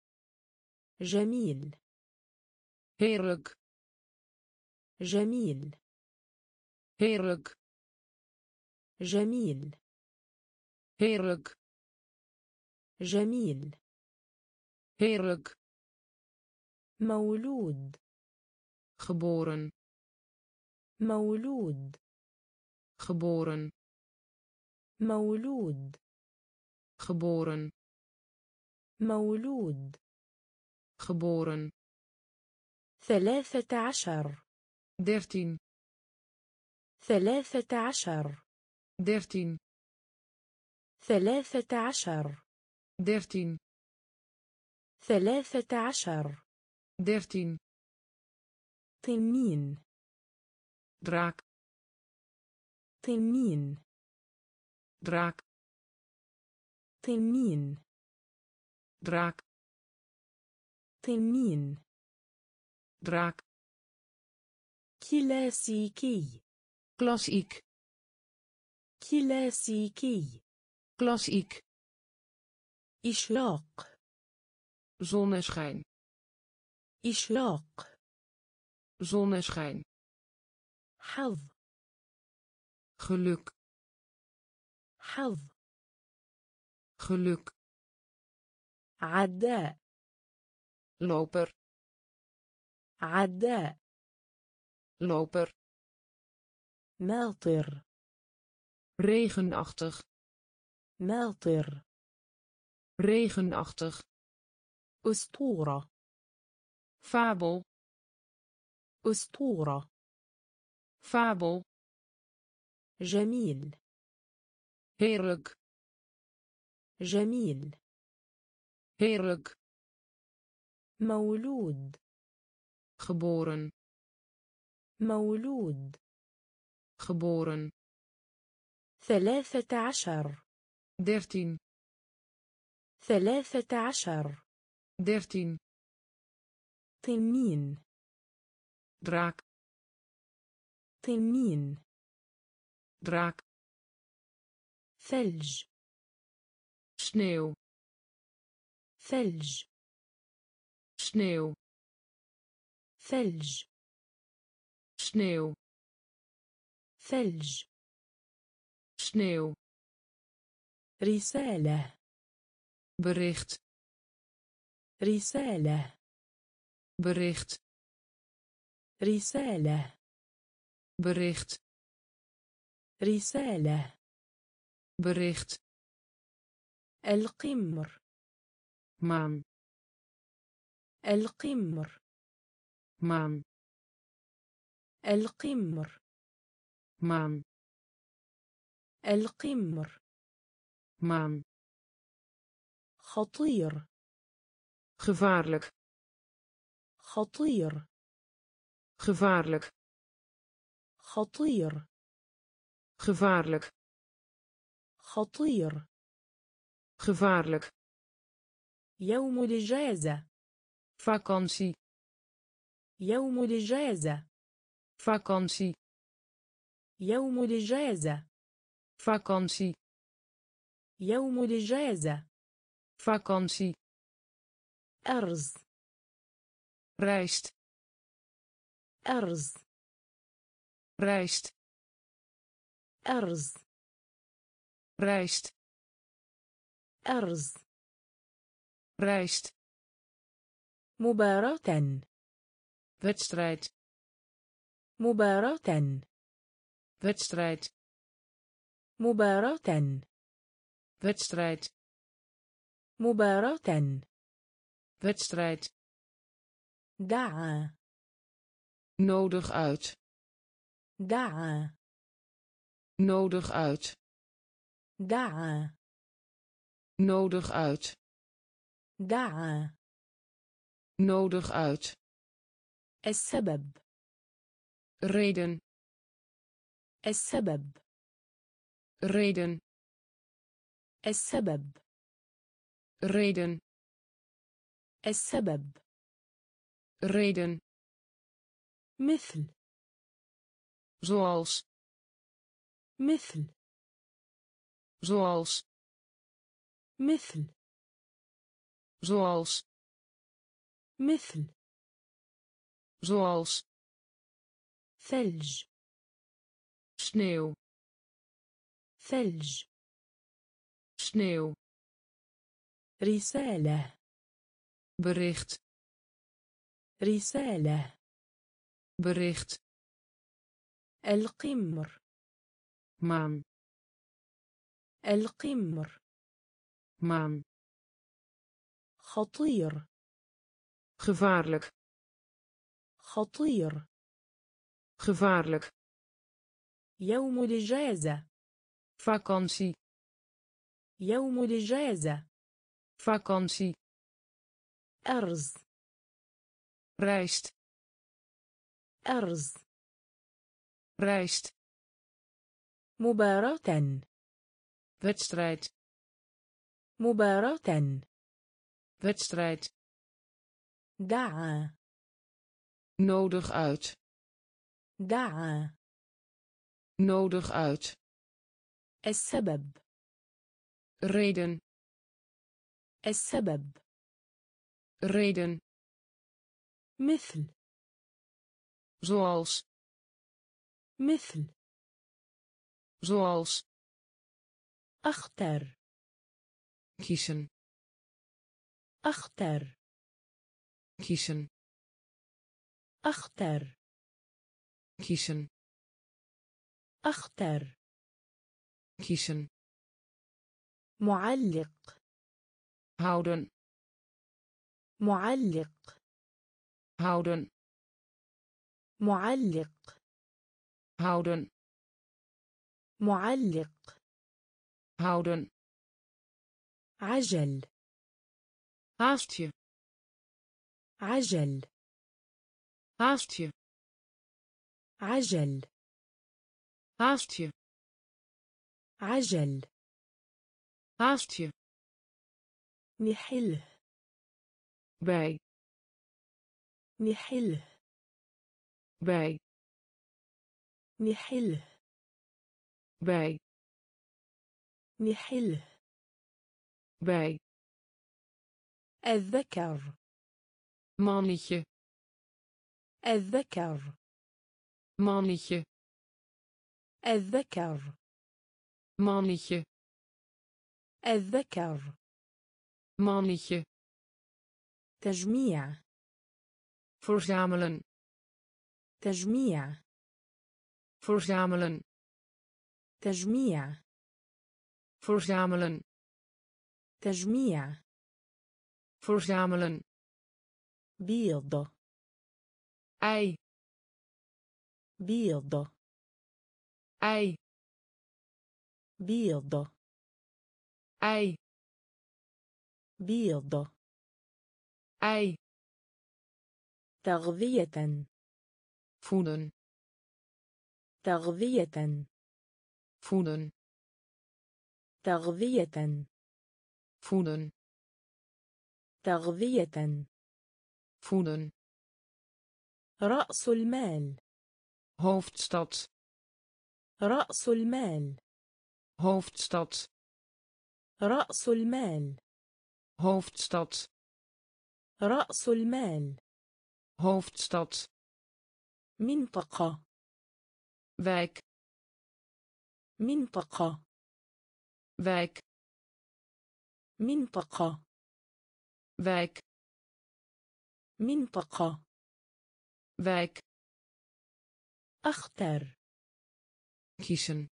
جميل heerlijk جميل heerlijk جميل heerlijk جميل heerlijk مولود geboren مولود geboren مولود geboren مولود geboren 13 13 13 13 13 13 13 13 تنين draak تنين draak تنين draak تنين draak كلاسيكي klassiek كلاسيكي klassiek إشراق zonneschijn إشراق zonneschijn حظ geluk حظ geluk عداء loper عداء loper ماطر regenachtig ماطر regenachtig أسطورة fabel أسطورة fabel جميل heerlijk جميل heerlijk مولود geboren مولود geboren 13 13 13 13 تنين draak تنين draak ثلج sneeuw ثلج sneeuw ثلج sneeuw ثلج sneeuw رسالة bericht رسالة bericht رسالة bericht رسالة bericht القمر maan القمر maan القمر maan القمر maan خطير gevaarlijk خطير gevaarlijk خطير gevaarlijk خطير gevaarlijk يوم الإجازة vakantie يوم الإجازة vakantie يوم الإجازة vakantie يوم الإجازة vakantie أرز rijst أرز rijst أرز rijst أرز rijst مباراة wedstrijd مباراة wedstrijd مباراة wedstrijd مباراة wedstrijd دعا nodig uit دعا nodig uit دعا nodig uit, دعا nodig uit, السبب reden, السبب reden, السبب reden, السبب reden, مثل zoals, مثل zoals, مثل zoals, مثل zoals, ثلج sneeuw, ثلج sneeuw, رسالة bericht, رسالة bericht, القمر maan, القمر maan, خطير gevaarlijk, خطير gevaarlijk, يوم الإجازة vakantie, يوم الإجازة vakantie, أرز rijst, أرز rijst, مباراة wedstrijd, مباراة wedstrijd, دعا nodig uit, دعا nodig uit, السبب reden, السبب reden, مثل zoals, مثل zoals, أختر kiezen, أختر kiezen, أختر kiezen, أختر kiezen, معلق houden, معلق houden, معلق houden, معلق houden, عجل haast je, عجل haast je, عجل haast je, عجل haast je, نحله bij, نحله bij, نحله bij, نحله bij, الذكر mannetje, الذكر mannetje, الذكر mannetje, الذكر mannetje, تجميع verzamelen, تجميع verzamelen, تجميع verzamelen, تجميع verzamelen, بيض ei, بيض ei, بيض ei, بيض ei, تغذية voeden, تغذية voeden, تغذية voeden, تغذية voeden, رأس المال hoofdstad, رأس المال hoofdstad, رأس المال hoofdstad, رأس المال hoofdstad, منطقة wijk, منطقة wijk, منطقة wijk, منطقة wijk, أختر kiezen,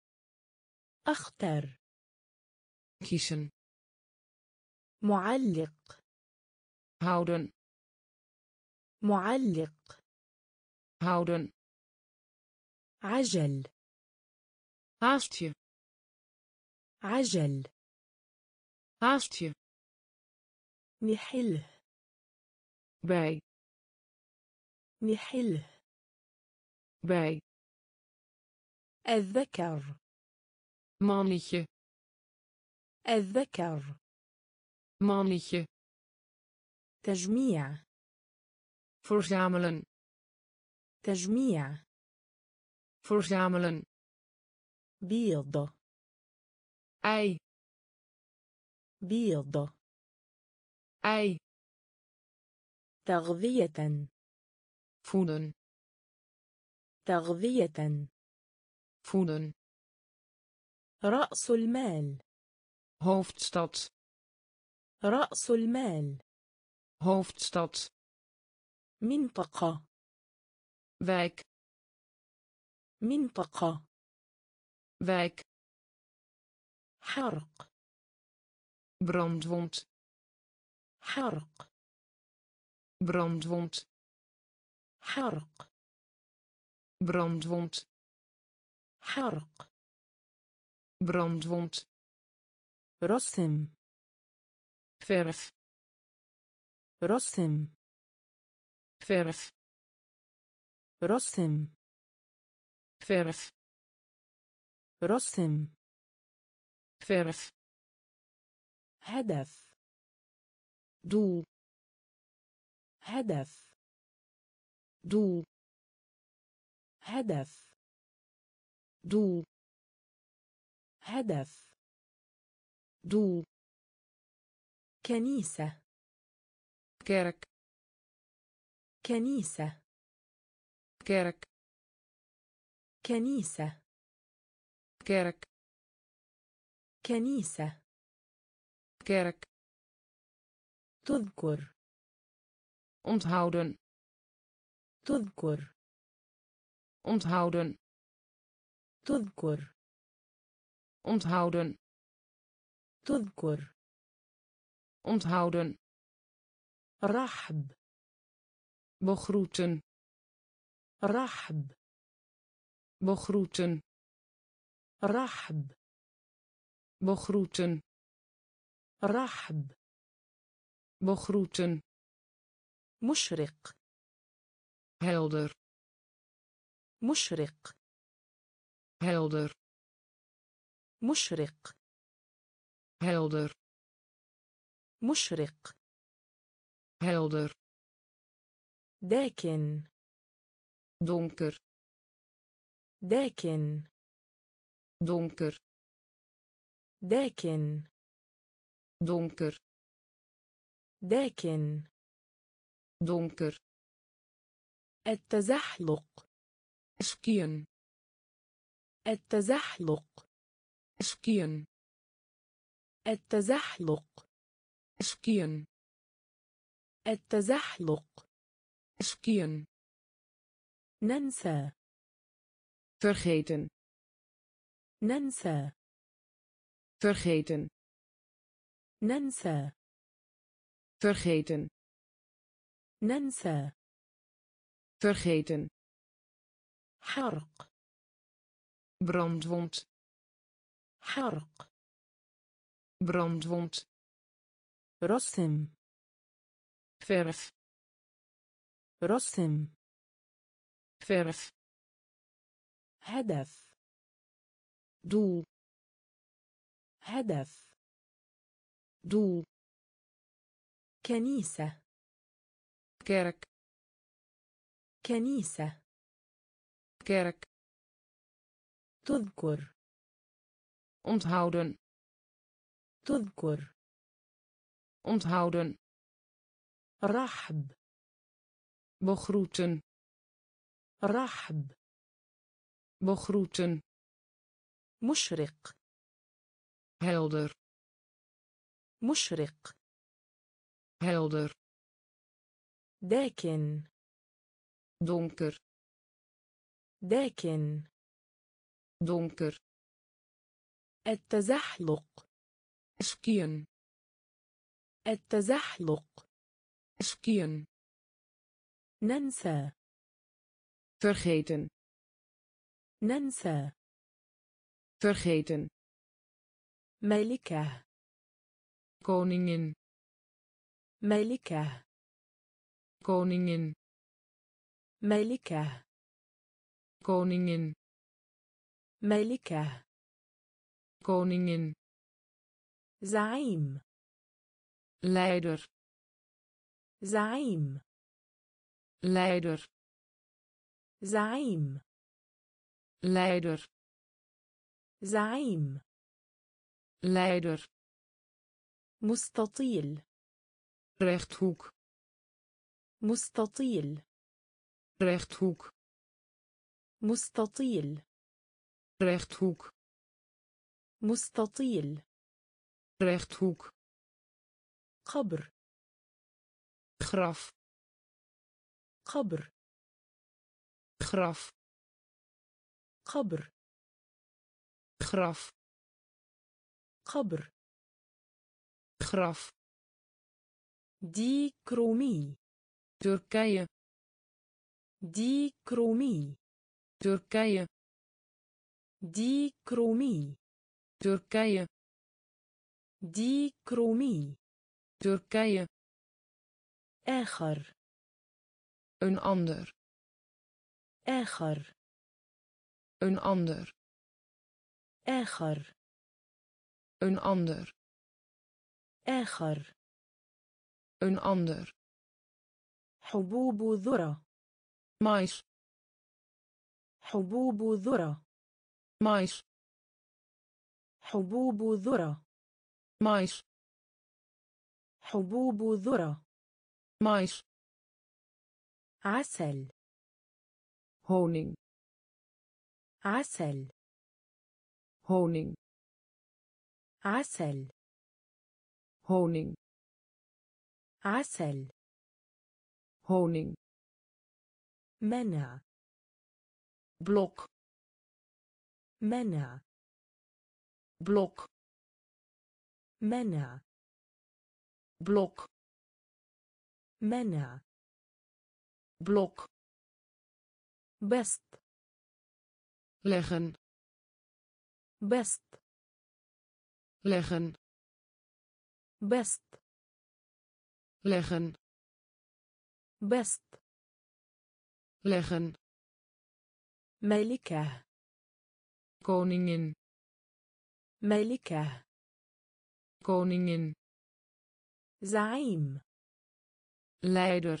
أختر kiezen, معلق houden, معلق houden, عجل haast je, عجل. haast je, نحله. bij, نحله. bij, الذكر. mannetje, الذكر. mannetje, تجميع. verzamelen, تجميع. verzamelen, بيض. ei, بيض. ei, تغذية. voeden, تغذية. voeden, رأس المال. hoofdstad, رأس المال. hoofdstad, منطقة. wijk, منطقة. wijk, حرق. brandwond, حرق. brandwond, حرق. brandwond, حرق. brandwond, رسم. verf, رسم. verf, رسم. verf, رسم. verf, هدف. doel, هدف. doel, هدف. doel, هدف. doel, كنيسة. kerk, كنيسة. kerk, كنيسة. kerk, كنيسة. kerk, تذكر. onthouden, تذكر. onthouden, تذكر. onthouden, تذكر. onthouden, رحب. begroeten, رحب. begroeten, رحب. begroeten, رحب. begroeten, مشرق. helder, مشرق. helder, مشرق. helder, مشرق. helder, داكن. donker, داكن. donker, داكن. donker, داكن. donker, التزحلق. skiën, التزحلق. skiën, التزحلق. skiën, التزحلق. skiën, ننسى. vergeten, ننسى. vergeten, ننسى. vergeten, ننسى. vergeten, حرق. brandwond, حرق. brandwond, رسم. verf, رسم. verf, هدف. doel, هدف. doel, كنيسة. kerk, كنيسة. kerk, تذكر. onthouden, تذكر. onthouden, رحب. begroeten, رحب. begroeten, مشرق. helder, مشرق. helder, داكن. donker, داكن. donker, التزحلق. skiën, التزحلق. skiën, ننسى. vergeten, ننسى. vergeten, ملكة koningin, ملكة koningin, ملكة koningin, ملكة koningin, زعيم leider, زعيم leider, زعيم leider, زعيم leider, مستطيل rechthoek, مستطيل rechthoek, مستطيل rechthoek, مستطيل rechthoek, قبر graf, قبر graf, قبر graf, قبر graf, ديكرومي Turkije, ديكرومي Turkije, ديكرومي Turkije, ديكرومي Turkije, آخر een ander, آخر een ander, آخر een ander, آخر een ander, حبوب ذرة mais, حبوب ذرة mais, حبوب ذرة mais, حبوب ذرة mais, عسل honing, عسل honing, عسل honing, عسل honing, منع blok, منع blok, منع blok, منع blok, بسط leggen, بسط leggen, بسط leggen, بسط leggen, ملكة koningin, ملكة koningin, زعيم leider,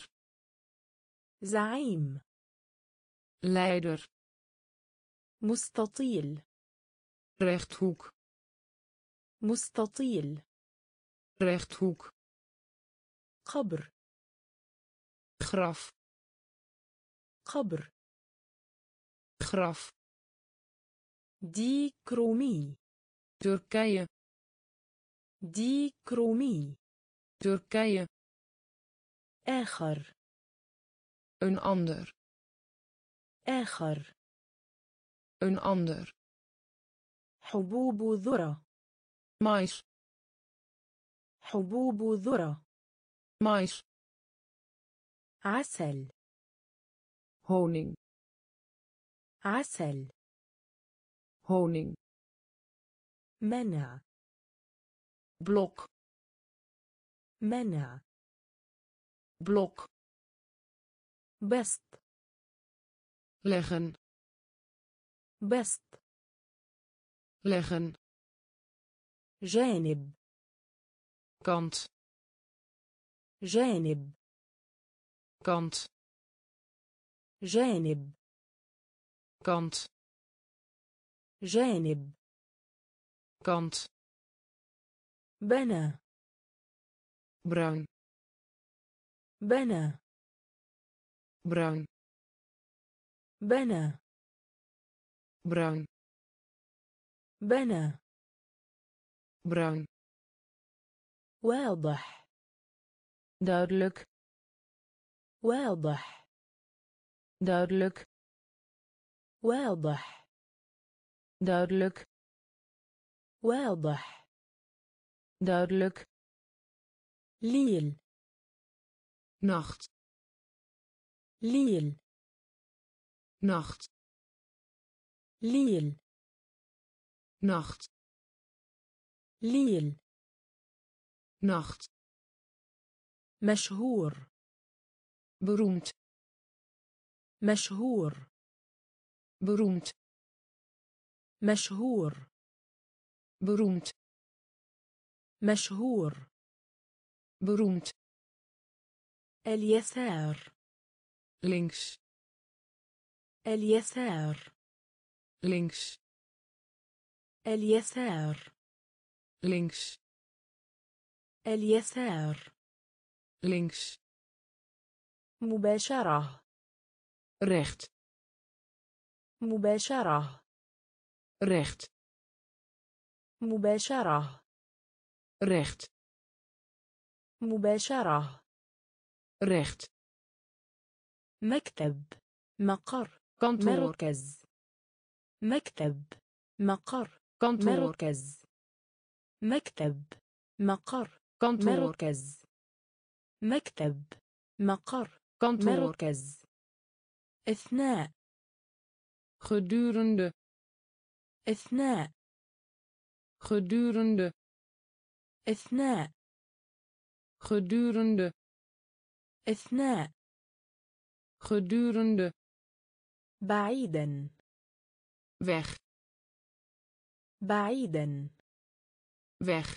زعيم leider, مستطيل rechthoek, مستطيل rechthoek, قبر graf, قبر graf, ديكرومي Turkije, ديكرومي Turkije, آخر een ander, آخر een ander, حبوب ذرة mais, حبوب ذرة mais, عسل honing, عسل honing, منع blok, منع blok, بسط leggen, بسط leggen, جانب kant, جانب kant, جانب kant, جانب kant, بنى bruin, بنى bruin, بنى bruin, بنى bruin, واضح duidelijk, واضح duidelijk, واضح duidelijk, واضح duidelijk, ليل nacht, ليل nacht, ليل nacht, ليل. nacht, مشهور. beroemd, مشهور. beroemd, مشهور. beroemd, مشهور. beroemd, اليسار. links, اليسار. links, اليسار. links, اليسار. links, مباشرة. recht, مباشرة. recht, مباشرة. recht, مباشرة. recht, مكتب. مقر. kantoor, مركز. مكتب. مقر. kantoor, مركز. مكتب. مقر. kantoor, مركز. مكتب. مقر. kantoor, مركز. اثناء. gedurende, اثناء. gedurende, اثناء. gedurende, اثناء. gedurende, بعيدا. weg, بعيدا. weg,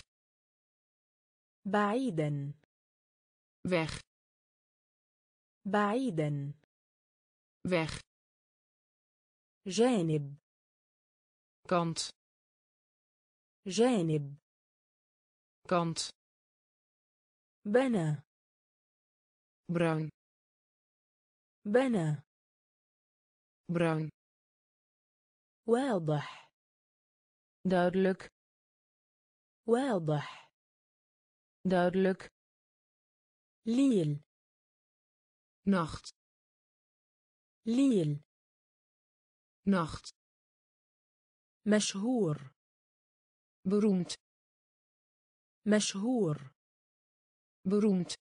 بعيدا. weg, بعيدا. weg, جانب. kant, جانب. kant, بنى. bruin, بنى. bruin, واضح. duidelijk, واضح. duidelijk, ليل. nacht, ليل. nacht, مشهور. beroemd, مشهور. beroemd,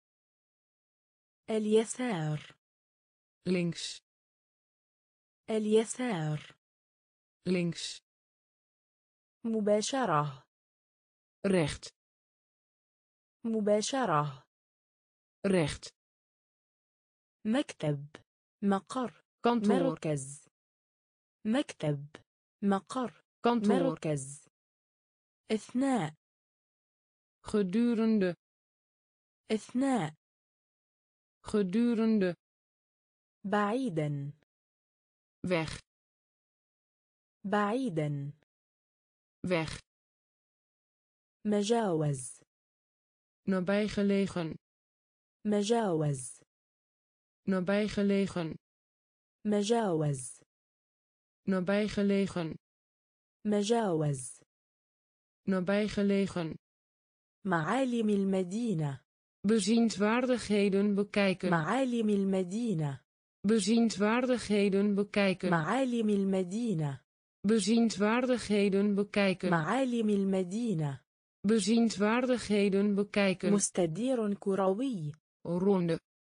اليسار. links, اليسار. links, مباشرة. recht, مباشرة. recht, مكتب. مقر. kantoor, مركز. مكتب. مقر. kantoor, مركز. اثناء. gedurende, اثناء. gedurende, بعيدا. weg, بعيدا. weg, مجاوز. nabijgelegen, مجاوز. nabijgelegen, مجاوز. nabijgelegen, مجاوز. nabijgelegen, معالم المدينة. bezienswaardigheden bekijken, معالم المدينة. bezienswaardigheden bekijken, معالم المدينة. bezienswaardigheden bekijken, معالم المدينة. bezienswaardigheden bekijken, مستدير كروي. ronde,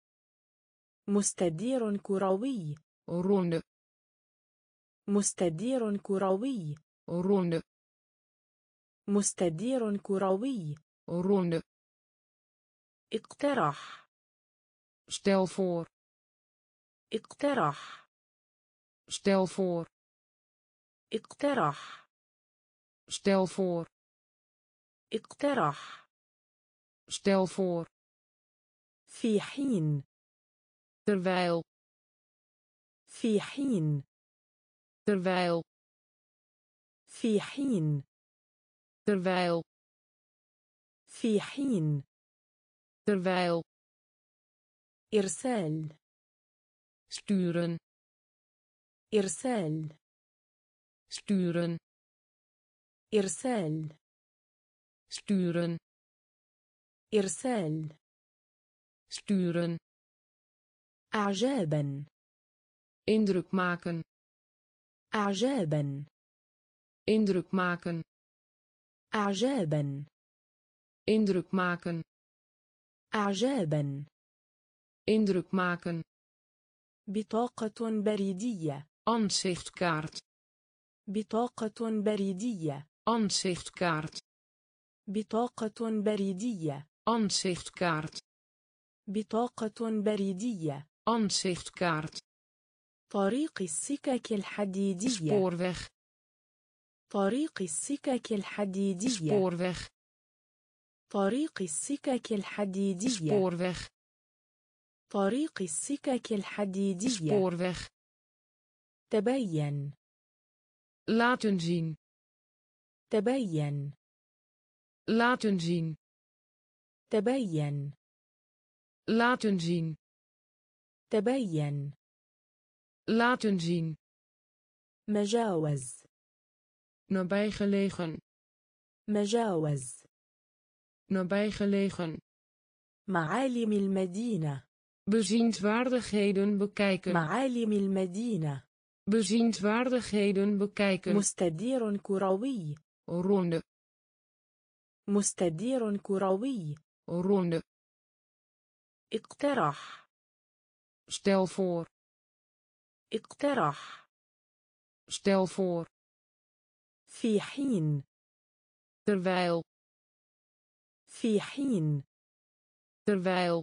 مستدير كروي. ronde, مستدير كروي. ronde, مستدير كروي. ronde, اقترح. stel voor, اقترح. stel voor, اقترح. stel voor, اقترح. stel voor, في حين. terwijl, في حين. terwijl, في حين. terwijl, في حين. terwijl, إرسال. sturen, إرسال. sturen, إرسال. sturen, إرسال. sturen, أعجابا. indruk maken, أعجابا. indruk maken, أعجابا. indruk maken, أعجابا. indruk maken, بطاقة بريدية. ansichtkaart, بطاقة بريدية. ansichtkaart, بطاقة بريدية. Ansichtkaart. بطاقة بريدية. Ansichtkaart. طريق السكك الحديدية. Spoorweg. طريق السكك الحديدية. Spoorweg. طريق السكك الحديدية. Spoorweg. طريق السكك الحديدية. Spoorweg. تبين. Laten zien. تبين. Laten zien. تبين. Laten zien. تبين. Laten zien. مجاوز. Nabijgelegen. مجاوز. Nabijgelegen. معالم المدينة. Bezienswaardigheden bekijken. معالم المدينة. Bezienswaardigheden bekijken. مستدير كروي. Ronde. مستدير كروي. Ronde. اقترح. Stel voor. اقترح. Stel voor. في حين. Terwijl. في حين. Terwijl.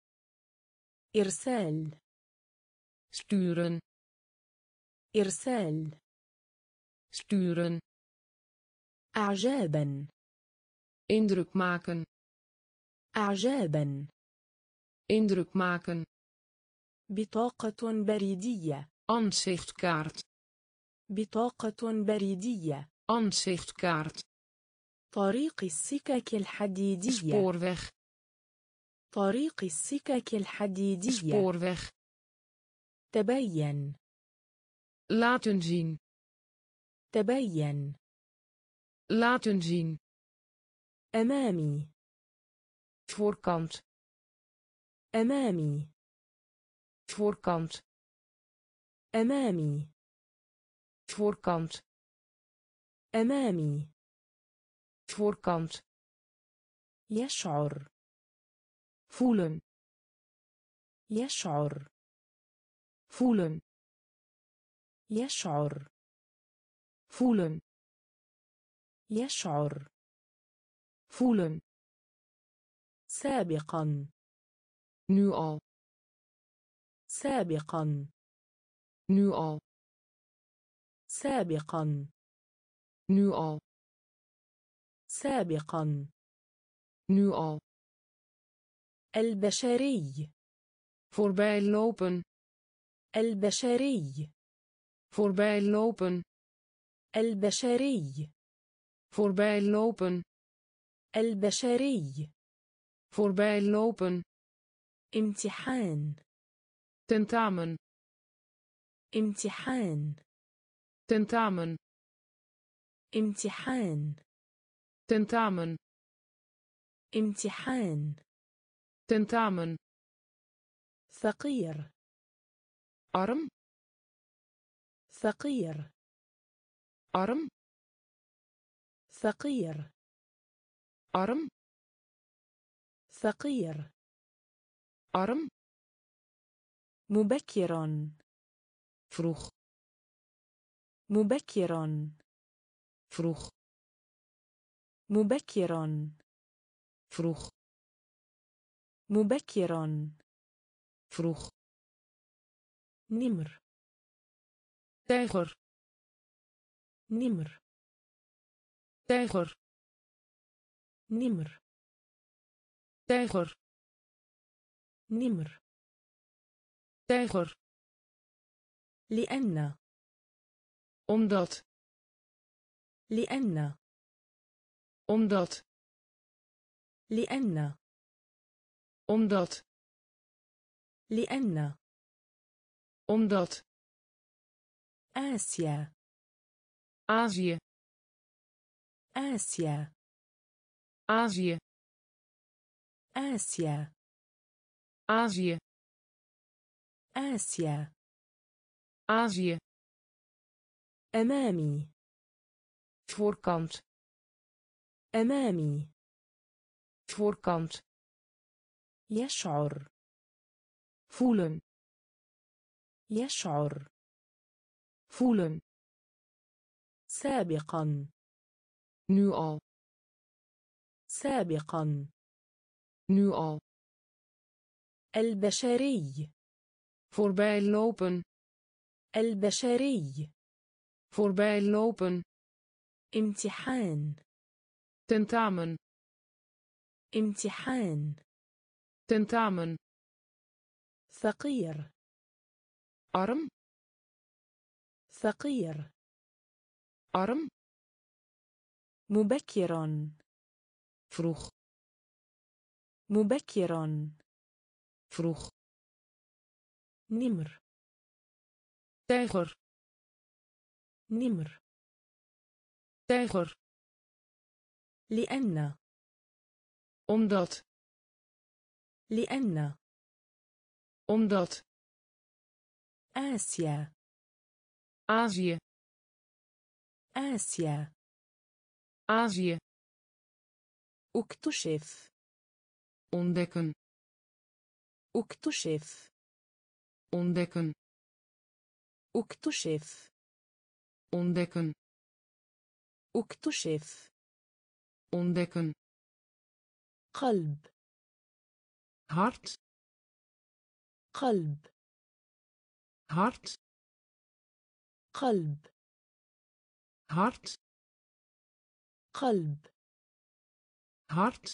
إرسال. Sturen. إرسال. Sturen. أعجابا. Indruk maken. أعجابا. Indruk maken. بطاقة بريدية. Ansichtkaart. بطاقة بريدية. Ansichtkaart. طريق السكك الحديدية. Spoorweg. طريق السكك الحديدية. Spoorweg. تبين. Laten zien. تبين. Laten zien. أمامي. Voorkant. أمامي. Voorkant. أمامي. Voorkant. أمامي. Voorkant. يشعر. Voelen. يشعر. Voelen. يشعر. Voelen. يشعر. Voelen. سابقا. Nu al. سابقا. Nu al. سابقا. Nu al. سابقا. Nu al. البشري. Voorbijlopen. البشري. Voorbijlopen. البشري. Voorbijlopen. البشري. Voorbijlopen. امتحان. Tentamen. امتحان. Tentamen. امتحان. Tentamen. امتحان. Tentamen. فقير. Arm. فقير. Arm. فقير. Arm. فقير. Arm. مبكر. Vroeg. مبكر. Vroeg. مبكر. Vroeg. مبكر. Vroeg. نمر. Tijger. نمر. Tijger. نمر. Tijger. نمر. Tijger. لأن. Omdat. لأن. Omdat. لأن. Omdat. لأن. Omdat. آسيا. Azië. آسيا. Azië. آسيا. Azië. آسيا. Azië. أمامي. Voorkant. أمامي. Voorkant. يشعر. Voelen. يشعر. Voelen. سابقا. Nu al. سابقا. Nu al. البشري. Voorbijlopen. البشري. Voorbijlopen. امتحان. Tentamen. امتحان. Tentamen. ثقير. Arm. ثقير. Arm. مبكر. Vroeg. مبكر. Vroeg. نمر. Tijger. نمر. Tijger. لأن. Omdat. لأن. Omdat. آسيا. Azië. آسيا. Azië. اكتشف. Ontdekken. اكتشف. Ontdekken. اكتشف. Ontdekken. اكتشف. Ontdekken. قلب. Hart. قلب. Hart. قلب. Hart. قلب. Hart.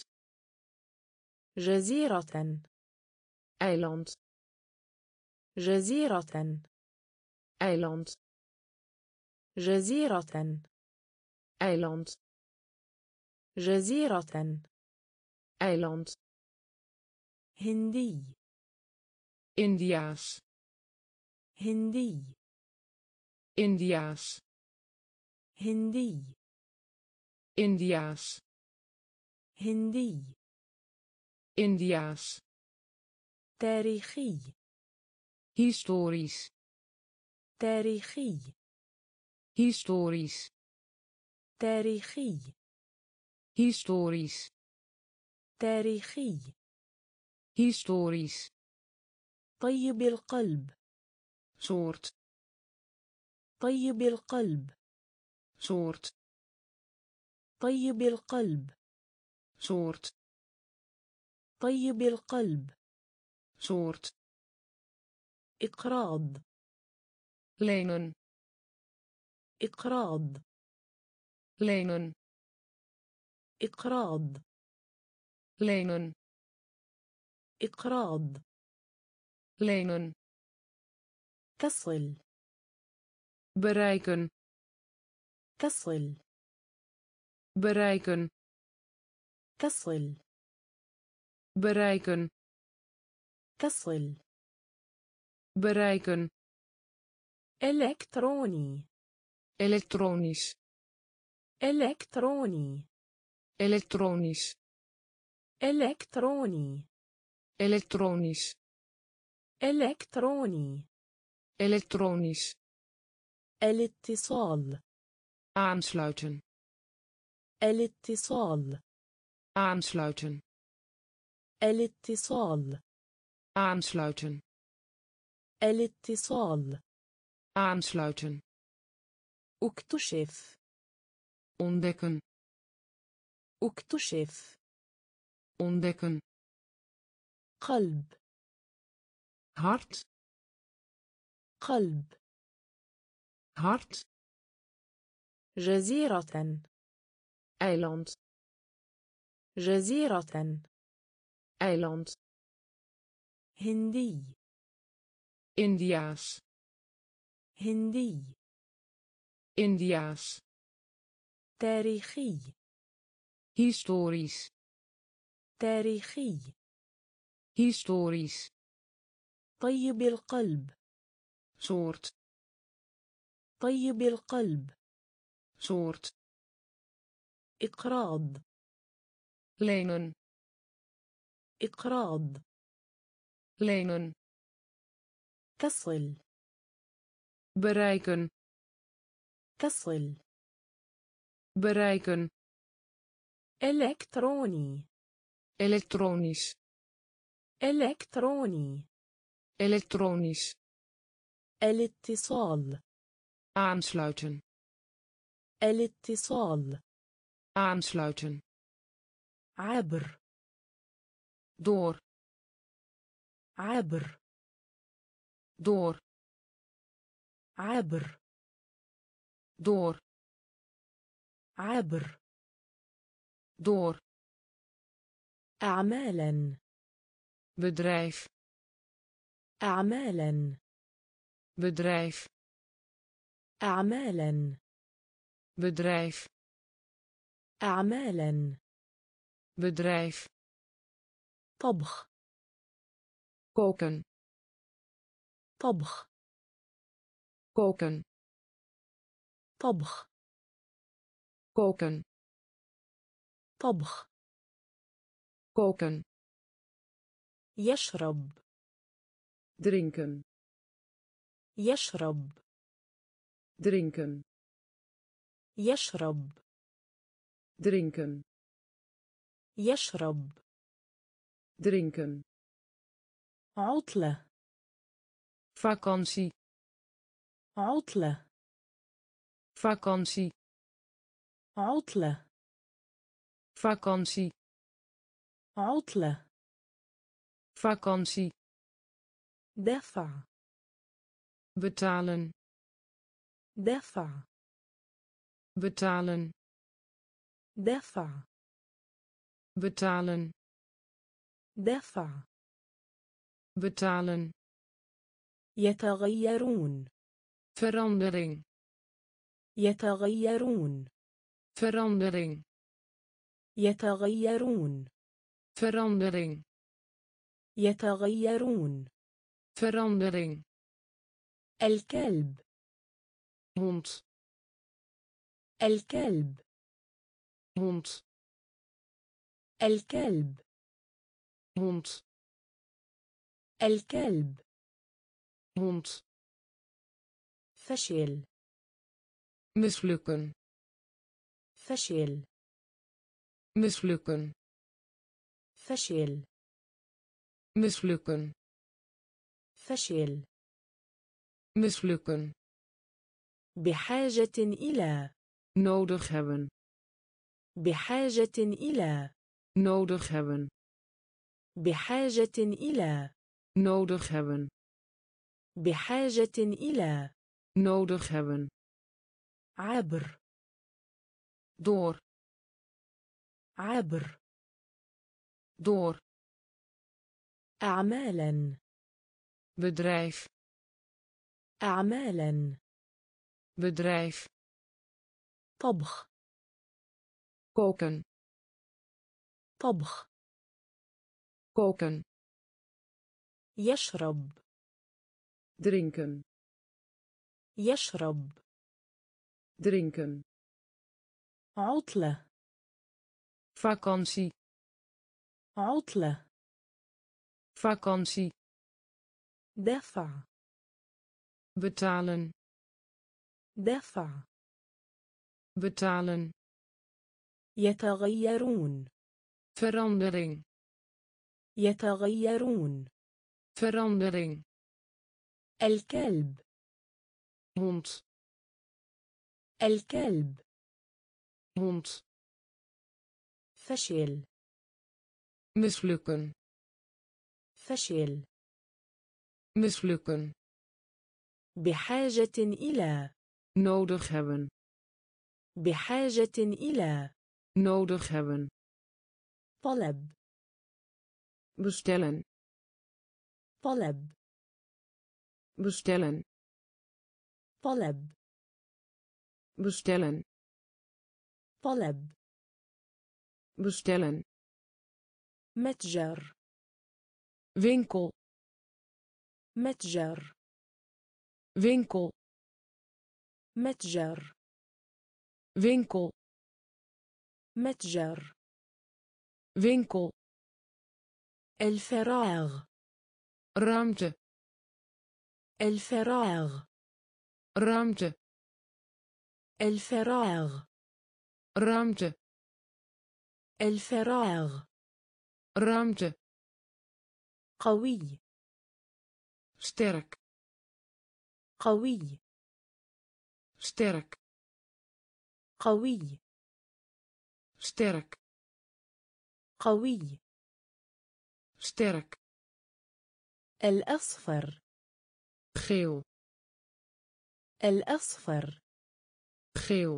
جزيرة. Eiland. جزيرة. Eiland. جزيرة. Eiland. جزيرة. Eiland. هندي. Indiaas. هندي. Indiaas. هندي. Indiaas. هندي. Indiaas. تاريخي. Historisch. تاريخي. Historisch. تاريخي. Historisch. تاريخي. Historisch. طيب القلب. Soort. طيب القلب. Soort. طيب القلب. Soort. طيب القلب. Soort. إقراض. Lenen. إقراض. Lenen. إقراض. Lenen. إقراض. Lenen. تصل. Bereiken. تصل. Bereiken. تصل. Bereiken. تصل. Bereiken. إلكتروني. Elektronisch. إلكتروني. Elektronisch. إلكتروني. Elektronisch. إلكتروني. Elektronisch. الاتصال. Aansluiten. الاتصال. Aansluiten. الاتصال. Aansluiten. الاتصال. Aansluiten. اكتشف. Ontdekken. اكتشف. Ontdekken. قلب. Hart. قلب. Hart. جزيرة. Eiland. جزيرة. Eiland. هندي. Indiaas. هندي. Indiaas. تاريخي. Historisch. تاريخي. Historisch. طيب القلب. Soort. طيب القلب. Soort. إقراض. Lenen. إقراض. Lenen. تصل. Bereiken. تصل. Bereiken. إلكتروني. Elektronisch. إلكتروني. Elektronisch. الاتصال. Aansluiten. الاتصال. Aansluiten. عابر door عابر door عابر door عابر door أعمالا bedrijf أعمالا bedrijf أعمالا bedrijf أعمالا bedrijf طبخ koken طبخ koken طبخ koken طبخ koken يشرب drinken يشرب drinken يشرب drinken يشرب drinken عطلة vakantie عطلة vakantie عطلة vakantie عطلة vakantie دفع betalen دفع betalen دفع betalen دفع betalen يتغيرون verandering يتغيرون verandering يتغيرون verandering يتغيرون verandering الكلب hond الكلب hond الكلب hond الكلب hond فشل mislukken فشل mislukken فشل mislukken فشل mislukken بحاجة إلى nodig hebben بحاجة إلى nodig hebben بحاجة إلى nodig hebben بحاجة إلى nodig hebben عبر door عبر door أعمالا bedrijf أعمالا bedrijf طبخ koken طبخ koken يشرب drinken يشرب drinken عطلة vakantie عطلة vakantie دفع betalen دفع betalen يتغيرون verandering يتغيرون verandering الكلب hond الكلب hond فشل mislukken فشل mislukken بحاجة إلى nodig hebben بحاجة إلى nodig hebben طلب bestellen طلب bestellen طلب bestellen طلب bestellen متجر winkel متجر winkel متجر winkel متجر winkel الفراغ ruimte الفراغ ruimte الفراغ ruimte الفراغ ruimte قوي sterk قوي sterk قوي sterk قوي. sterk, الأصفر. geel, الأصفر. geel,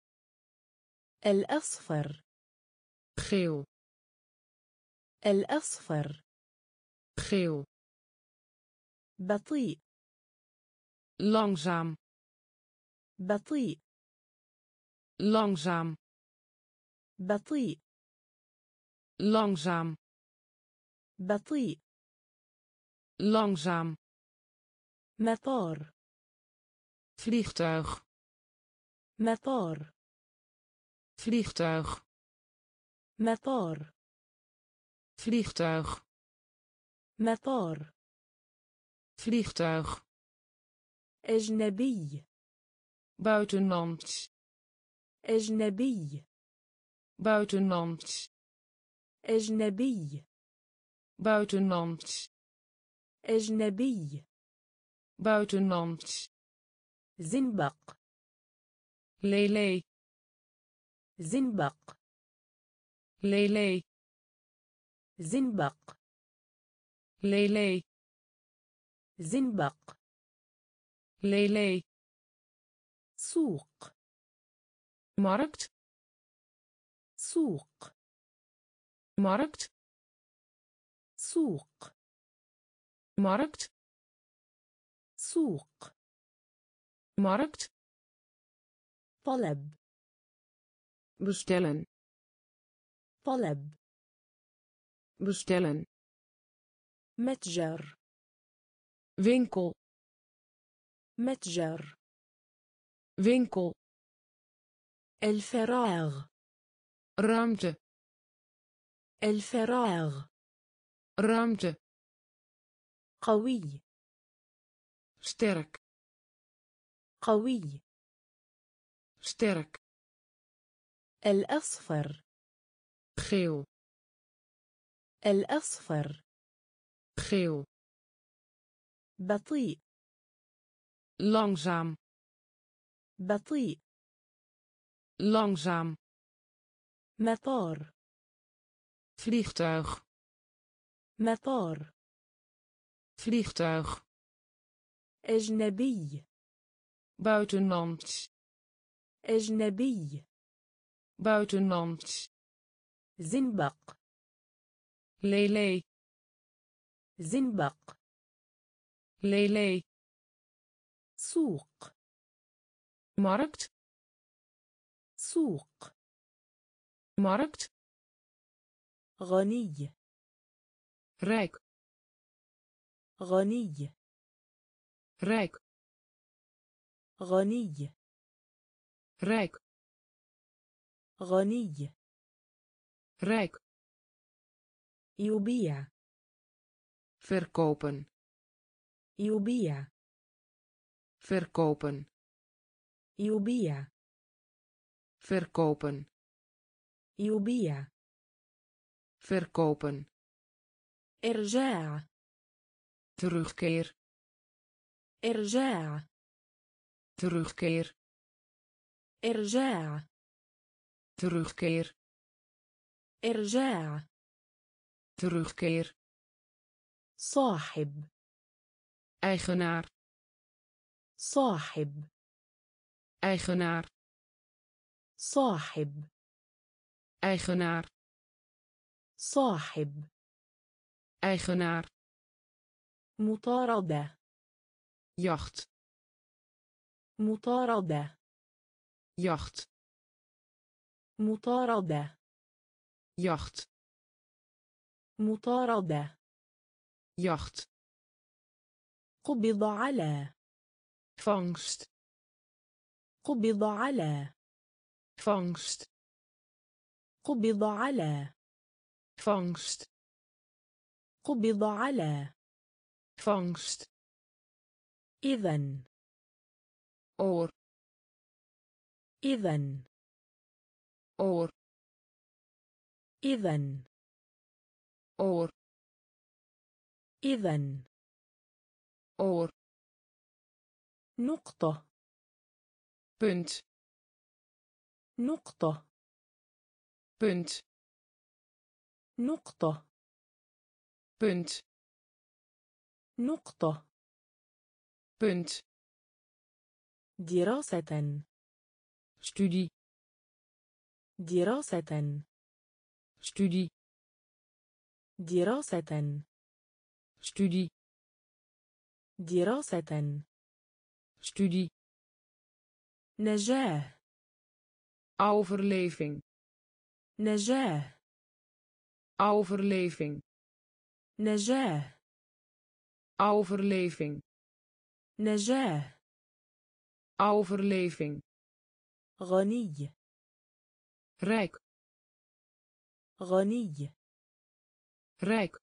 الأصفر. geel, الأصفر. geel, بطيء. langzaam, بطيء. langzaam, بطيء. langzaam, بطيء. langzaam, مطار. vliegtuig, مطار. vliegtuig, مطار. vliegtuig, مطار. vliegtuig, أجنبي. buitenlands, أجنبي. buitenlands, أجنبي. buitenlands, أجنبي. buitenlands, زنبق. lele, زنبق. lele, زنبق. lele, زنبق. lele, سوق. markt, سوق. markt, سوق. markt, سوق. markt, طلب. bestellen, طلب. bestellen, متجر. winkel, متجر. winkel, الفراغ. ruimte, الفراغ. ruimte, قوي. sterk, قوي. sterk, الأصفر. geel, الأصفر. geel, بطيء. langzaam, بطيء. langzaam, مطار. vliegtuig, مطار. vliegtuig, أجنبي. buitenlands, أجنبي. buitenlands, زنبق. lele, زنبق. lele, سوق. markt, سوق. markt, غني. rijk, غني. rijk, غني. rijk, غني. rijk, يبيع. verkopen, يبيع. verkopen, يبيع. verkopen, يبيع. verkopen, إرجاع. terugkeer, إرجاع. terugkeer, إرجاع. terugkeer, إرجاع. terugkeer, صاحب. eigenaar, صاحب. eigenaar, صاحب. eigenaar, صاحب. eigenaar, مطاردة. jacht, مطاردة. jacht, مطاردة. jacht, مطاردة. jacht, قبض على. vangst, قبض على. vangst, قبض على. vangst, قبض على. vangst, إذن. oor, إذن. oor, إذن. oor, إذن. oor, نقطة. punt, نقطة. punt, نقطة punt, نقطة punt, دراسة studie, دراسة studie, دراسة studie, دراسة studie, نجاح overleving, نجاح overleving, نجاح overleving, نجاح overleving, غني rijk, غني rijk,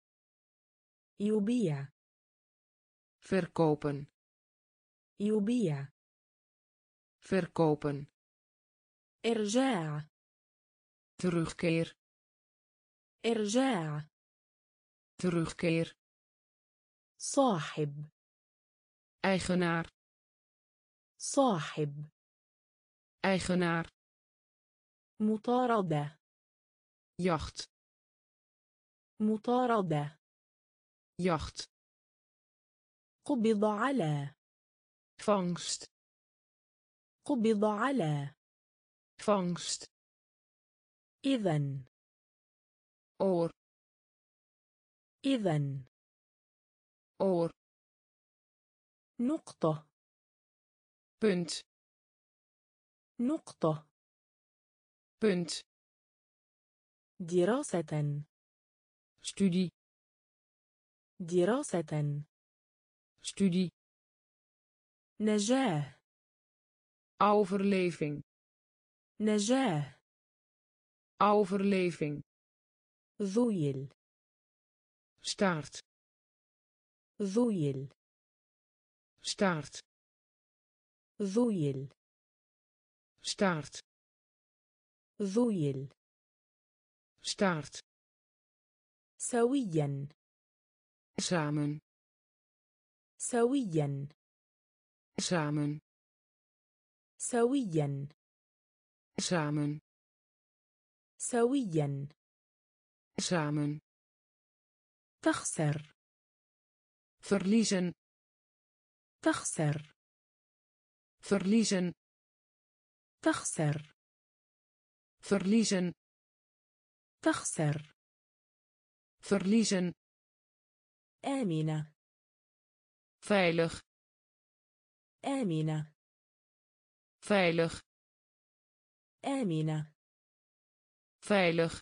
يبيع verkopen, يبيع verkopen, إرجاع terugkeer, إرجاع terugkeer, صاحب eigenaar, صاحب eigenaar, مطاردة jacht, مطاردة jacht, قبض على vangst, قبض على vangst, إذن oor, إذن oor, نقطة punt, نقطة punt, دراسة studie, دراسة studie, نجاح overleving, نجاح overleving, ذويل staart, ذويل staart, ذويل staart, ذويل staart, سويا samen, سويا samen, سويا samen, سويا samen, تخسر verliezen, تخسر verliezen, تخسر verliezen, تخسر verliezen, آمنة veilig, آمنة veilig, آمنة veilig,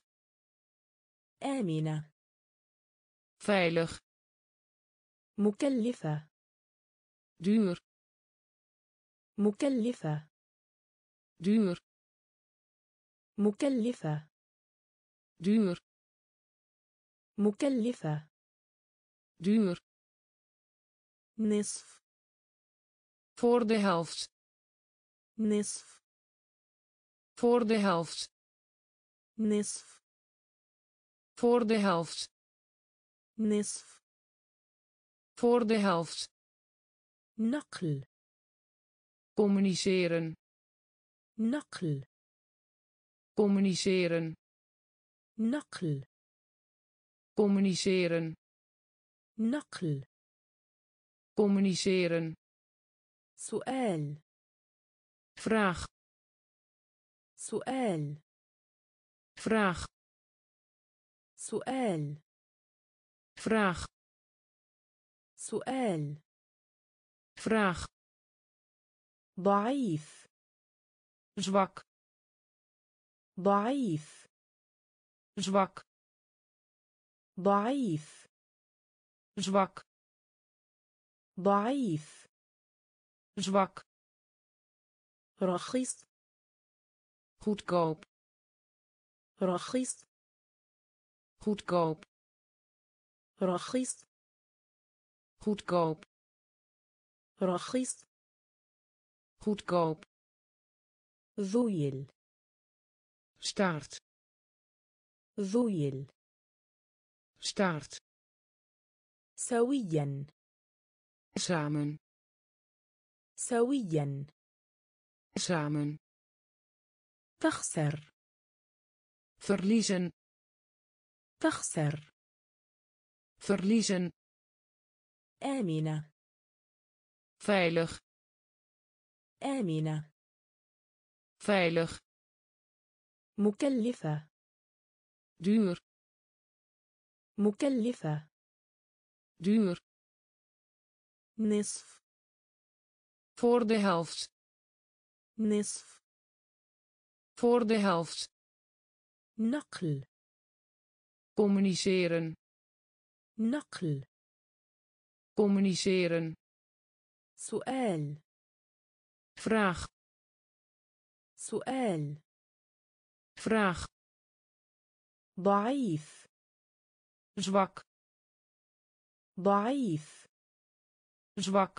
آمنة veilig, مكلفة duur, مكلفة duur, مكلفة duur, مكلفة duur, نصف voor de helft, نصف voor de helft, نصف voor de helft, نصف voor de helft, نقل communiceren, نقل communiceren, نقل communiceren, نقل communiceren, سؤال vraag, سؤال vraag, سؤال vraag, سؤال vraag, ضعيف zwak, ضعيف zwak, ضعيف zwak, ضعيف zwak, رخيص goedkoop, رخيص goedkoop, رخيص goedkoop, رخيص goedkoop, ذويل staart, ذويل staart, سويا samen, سويا samen, تخسر verliezen, تخسر. verliezen, آمنة. veilig, آمنة. veilig, مكلفة. duur, مكلفة. duur, نصف. voor de helft, نصف. voor de helft, نقل. communiceren, نقل. communiceren, سؤال. vraag, سؤال. vraag, ضعيف. zwak, ضعيف. zwak,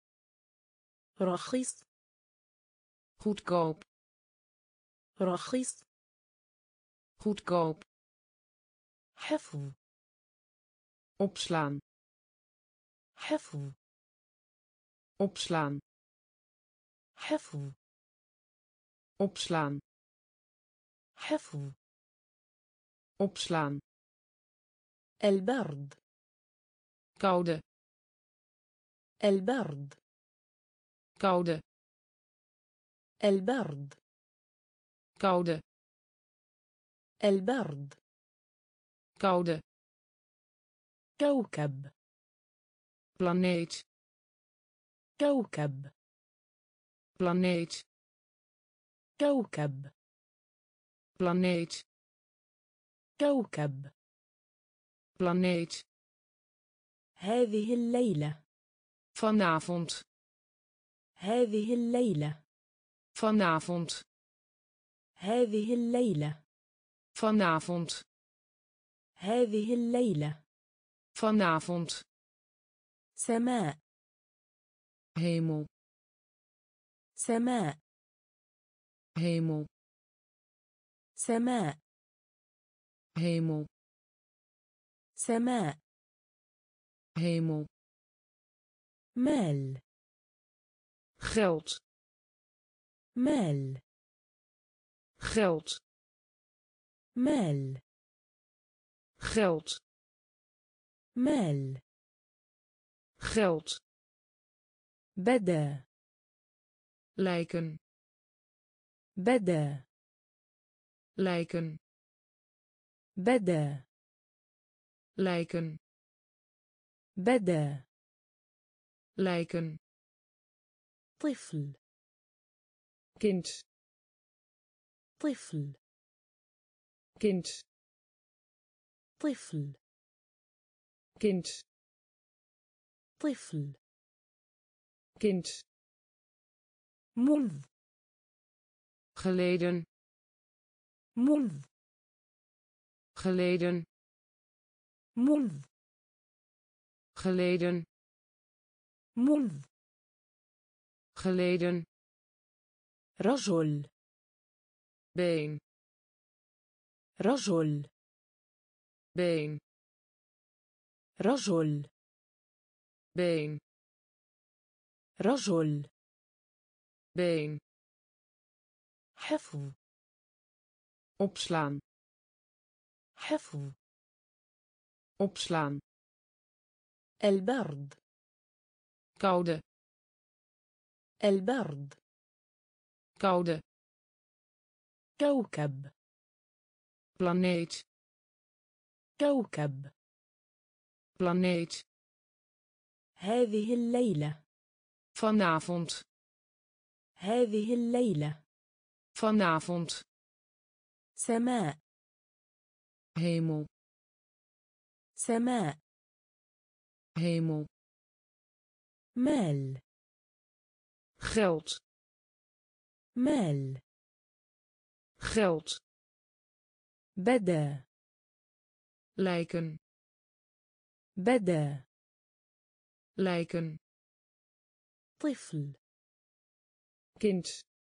رخيص. goedkoop, رخيص. goedkoop, حفظ. opslaan, حفظ. opslaan, حفظ. opslaan, حفظ. opslaan, البرد. koude, البرد. koude, البرد. koude, البرد. koude, كوكب. planeet, كوكب. planeet, كوكب. planeet, كوكب. planeet, هذه الليلة. vanavond, هذه الليلة. vanavond, هذه الليلة. vanavond, هذه الليلة. vanavond, سماء. hemel, سماء. hemel, سماء. hemel, سماء. hemel, مال. geld, مال. geld, مال. geld, مال. geld, بدا. lijken, بدا. lijken, بدا. lijken, بدا. lijken, طفل. kind, طفل. kind, طفل. kind, طفل. kind, منذ. geleden, منذ. geleden, منذ. geleden, منذ. geleden, رجل. been, رجل. been, رجل. been, رجل. been, حفظ. opslaan, حفظ. opslaan, البرد. koude, البرد. koude, كوكب. planeet, كوكب. planeet, هذه الليلة. vanavond, هذه الليلة. vanavond, سماء. hemel, سماء. hemel, مال. geld, مال. geld, بدا. lijken, بدا. lijken, طفل. kind,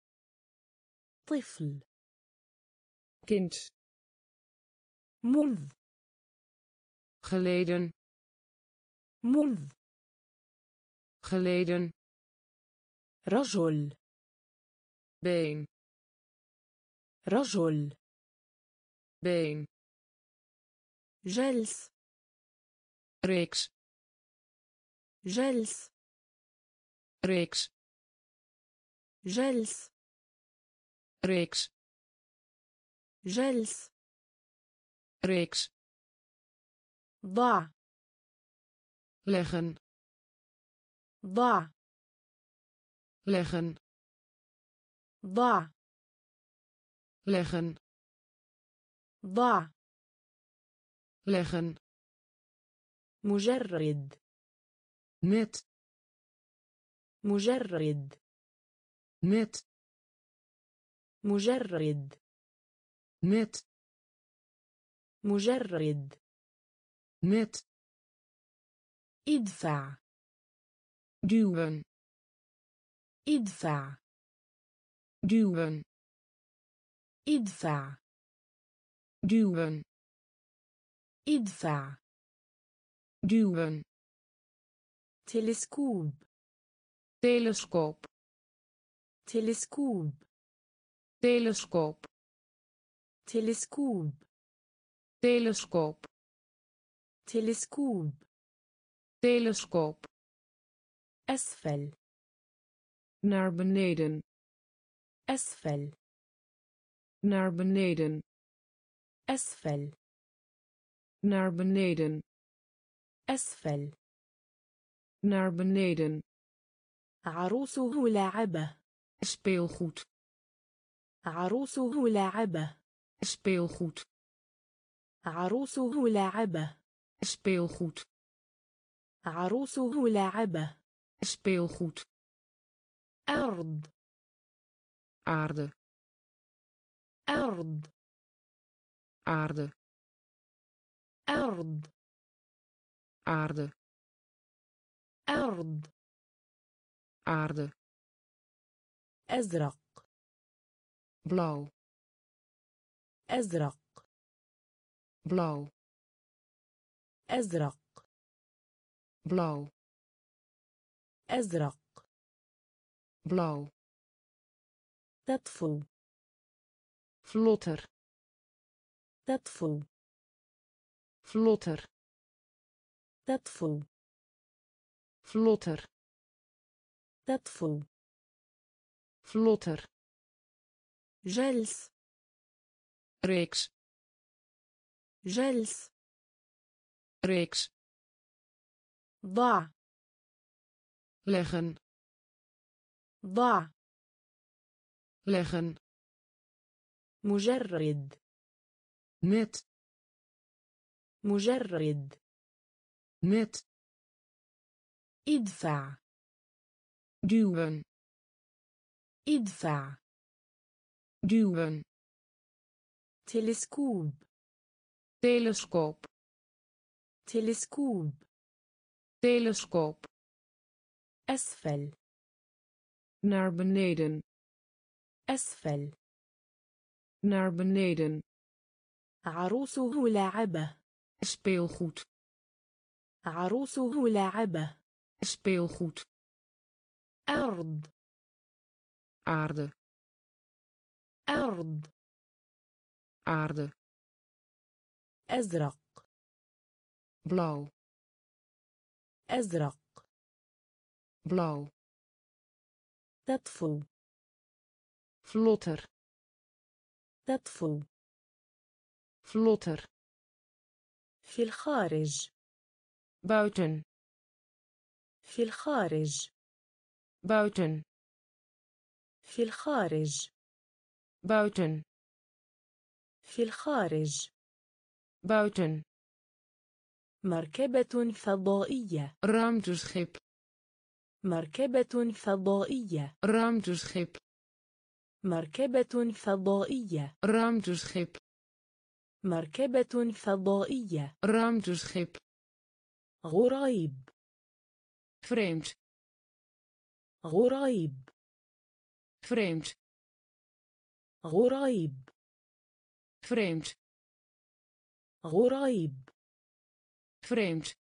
طفل. kind, منذ. geleden, منذ. geleden, رجل. been, رجل. been, جلس reeks جلس reeks جلس reeks جلس reeks ضع leggen ضع leggen ضع leggen ضع leggen مجرد met مجرد met مجرد met مجرد met ادفع duwen ادفع duwen ادفع duwen ادفع duwen تلسكوب telescoop تلسكوب telescoop تلسكوب telescoop تلسكوب telescoop أسفل naar beneden أسفل naar beneden أسفل naar beneden أسفل naar beneden عروسه لاعبة speelgoed عروسه لاعبة speelgoed عروسه لاعبة speelgoed عروسه لاعبة speelgoed أرض aarde أرض aarde أرض aarde أرض aarde أزرق blauw أزرق blauw أزرق blauw أزرق blauw تطفو vlotter تطفو vlotter تطفو vlotter تطفو vlotter جلس reeks جلس reeks ضع leggen ضع leggen مجرد met مجرد met ادفع duwen ادفع duwen تلسكوب telescoop تلسكوب telescoop أسفل naar beneden أسفل naar beneden عروسه لاعبة speelgoed عروسه لاعبة speelgoed أرض aarde أرض aarde أزرق blauw أزرق blauw تطفو vlotter تطفو vlotter في الخارج buiten في الخارج buiten في الخارج buiten في الخارج buiten مركبة فضائية ruimteschip مركبة فضائية ruimteschip مركبة فضائية ruimteschip مركبة فضائية ruimteschip غريب vreemd غريب vreemd غريب vreemd غريب vreemd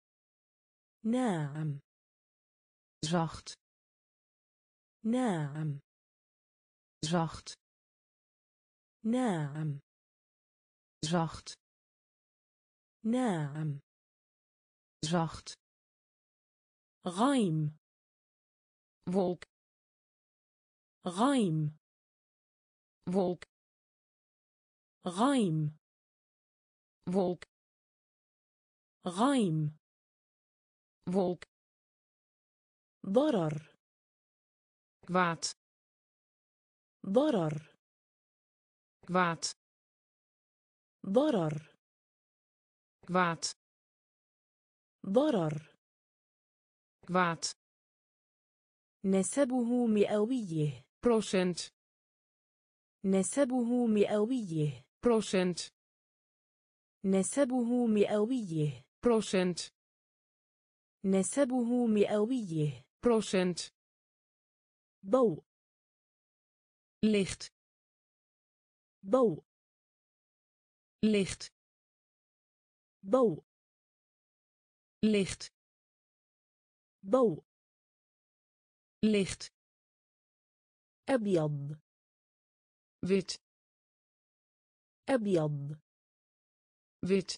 ناعم zacht ناعم zacht ناعم zacht ناعم. zacht, غيم. wolk, غيم. wolk, غيم. wolk, غيم. wolk, ضرر. kwaad, ضرر. kwaad, ضرر. kwaad, ضرر. kwaad, نسبه مئويه. procent, نسبه مئويه. procent, نسبه مئويه. procent, نسبه مئويه. procent, ضوء. licht, ضوء. licht, ضوء. licht, ضوء. licht, أبيض. wit, أبيض. wit,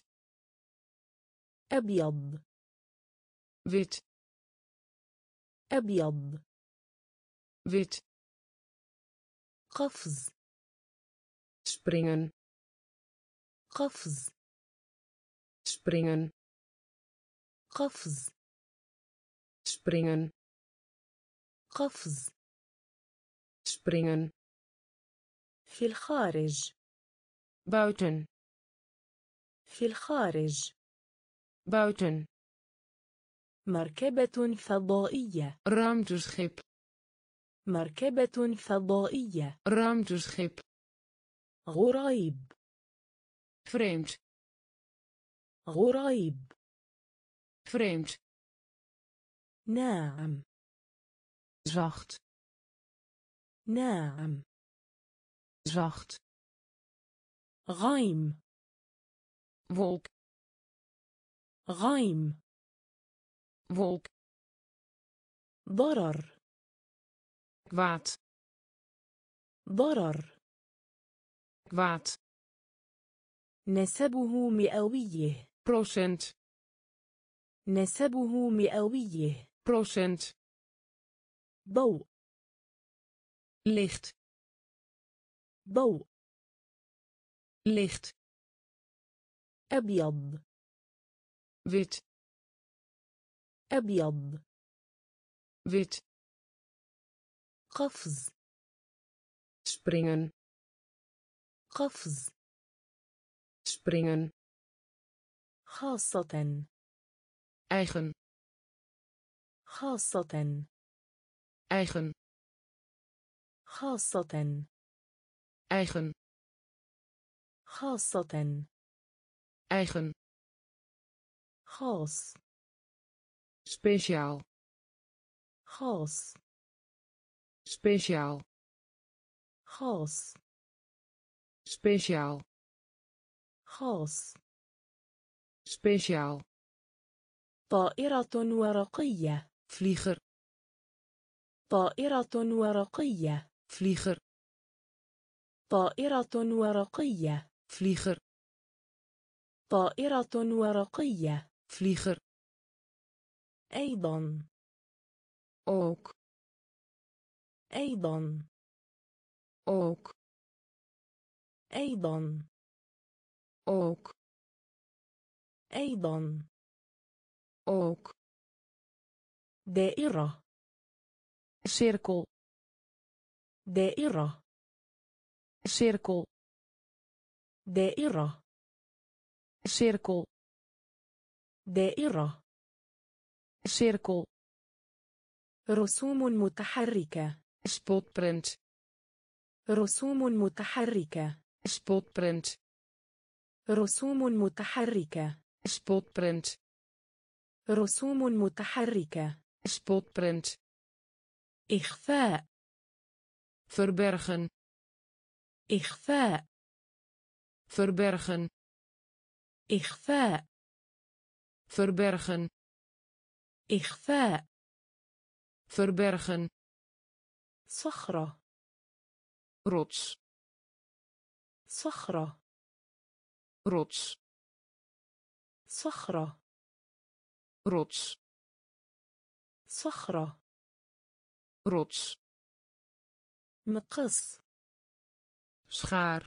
أبيض. wit, أبيض. wit, قفز. springen, قفز. springen, قفز. springen, قفز. springen, في الخارج. buiten, في الخارج. buiten, مركبة فضائية. ruimteschip, مركبة فضائية. ruimteschip, غريب. vreemd, غريب. vreemd, ناعم. zacht, ناعم. zacht, غيم. wolk, غيم. wolk, ضرر. kwaad, ضرر. kwaad, نسبه مئويه. procent, نسبه مئويه. procent, ضوء. licht, ضوء. licht, أبيض. wit, أبيض. wit, قفز. springen, قفز. springen, خاصة. eigen, خاصة. eigen, خاصة. eigen, خاصة. eigen, خاص. speciaal, خاص. speciaal, خاص. speciaal, خاص. speciaal, طائرة ورقية. vlieger, طائرة ورقية. vlieger, طائرة ورقية. vlieger, طائرة ورقية. vlieger, أيضا. ook, أيضا. ook, أيضا. ook, أيضا. ook, دائرة. cirkel, دائرة. cirkel, دائرة. cirkel, دائرة. cirkel, رسوم متحركة. spotprint, رسوم متحركة. spotprint, رسوم متحركة. spotprint, رسوم متحركة. spotprint, إخفاء. verbergen, إخفاء. verbergen, إخفاء. verbergen, إخفاء. verbergen, صخرة. rots, صخرة. rots, صخرة rots صخرة rots مقص schaar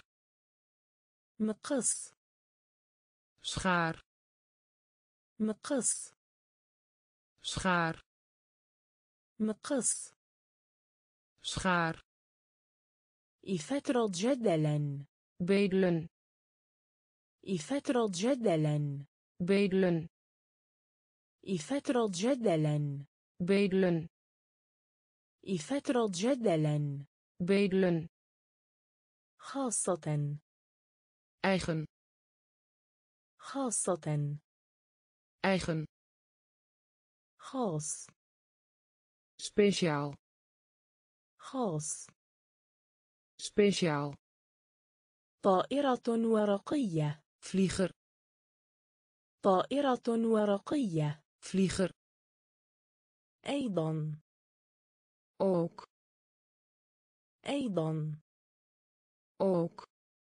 مقص schaar مقص schaar مقص schaar فترة جدلا bedelen فترة جدلا bedelen فترة جدلا bedelen فترة جدلا bedelen خاصة eigen خاصة eigen خاص speciaal خاص speciaal طائرة ورقية vlieger طائرة ورقية vlieger أيضا ook أيضا ook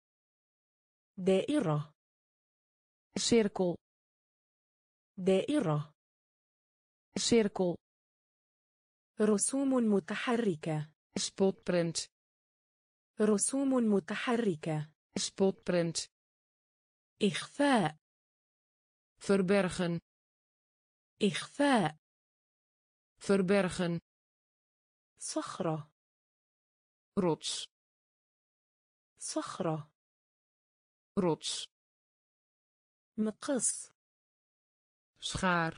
دائرة cirkel دائرة cirkel رسوم متحركة spotprint رسوم متحركة spotprint إخفاء verbergen إخفاء verbergen صخرة rots صخرة rots مقص schaar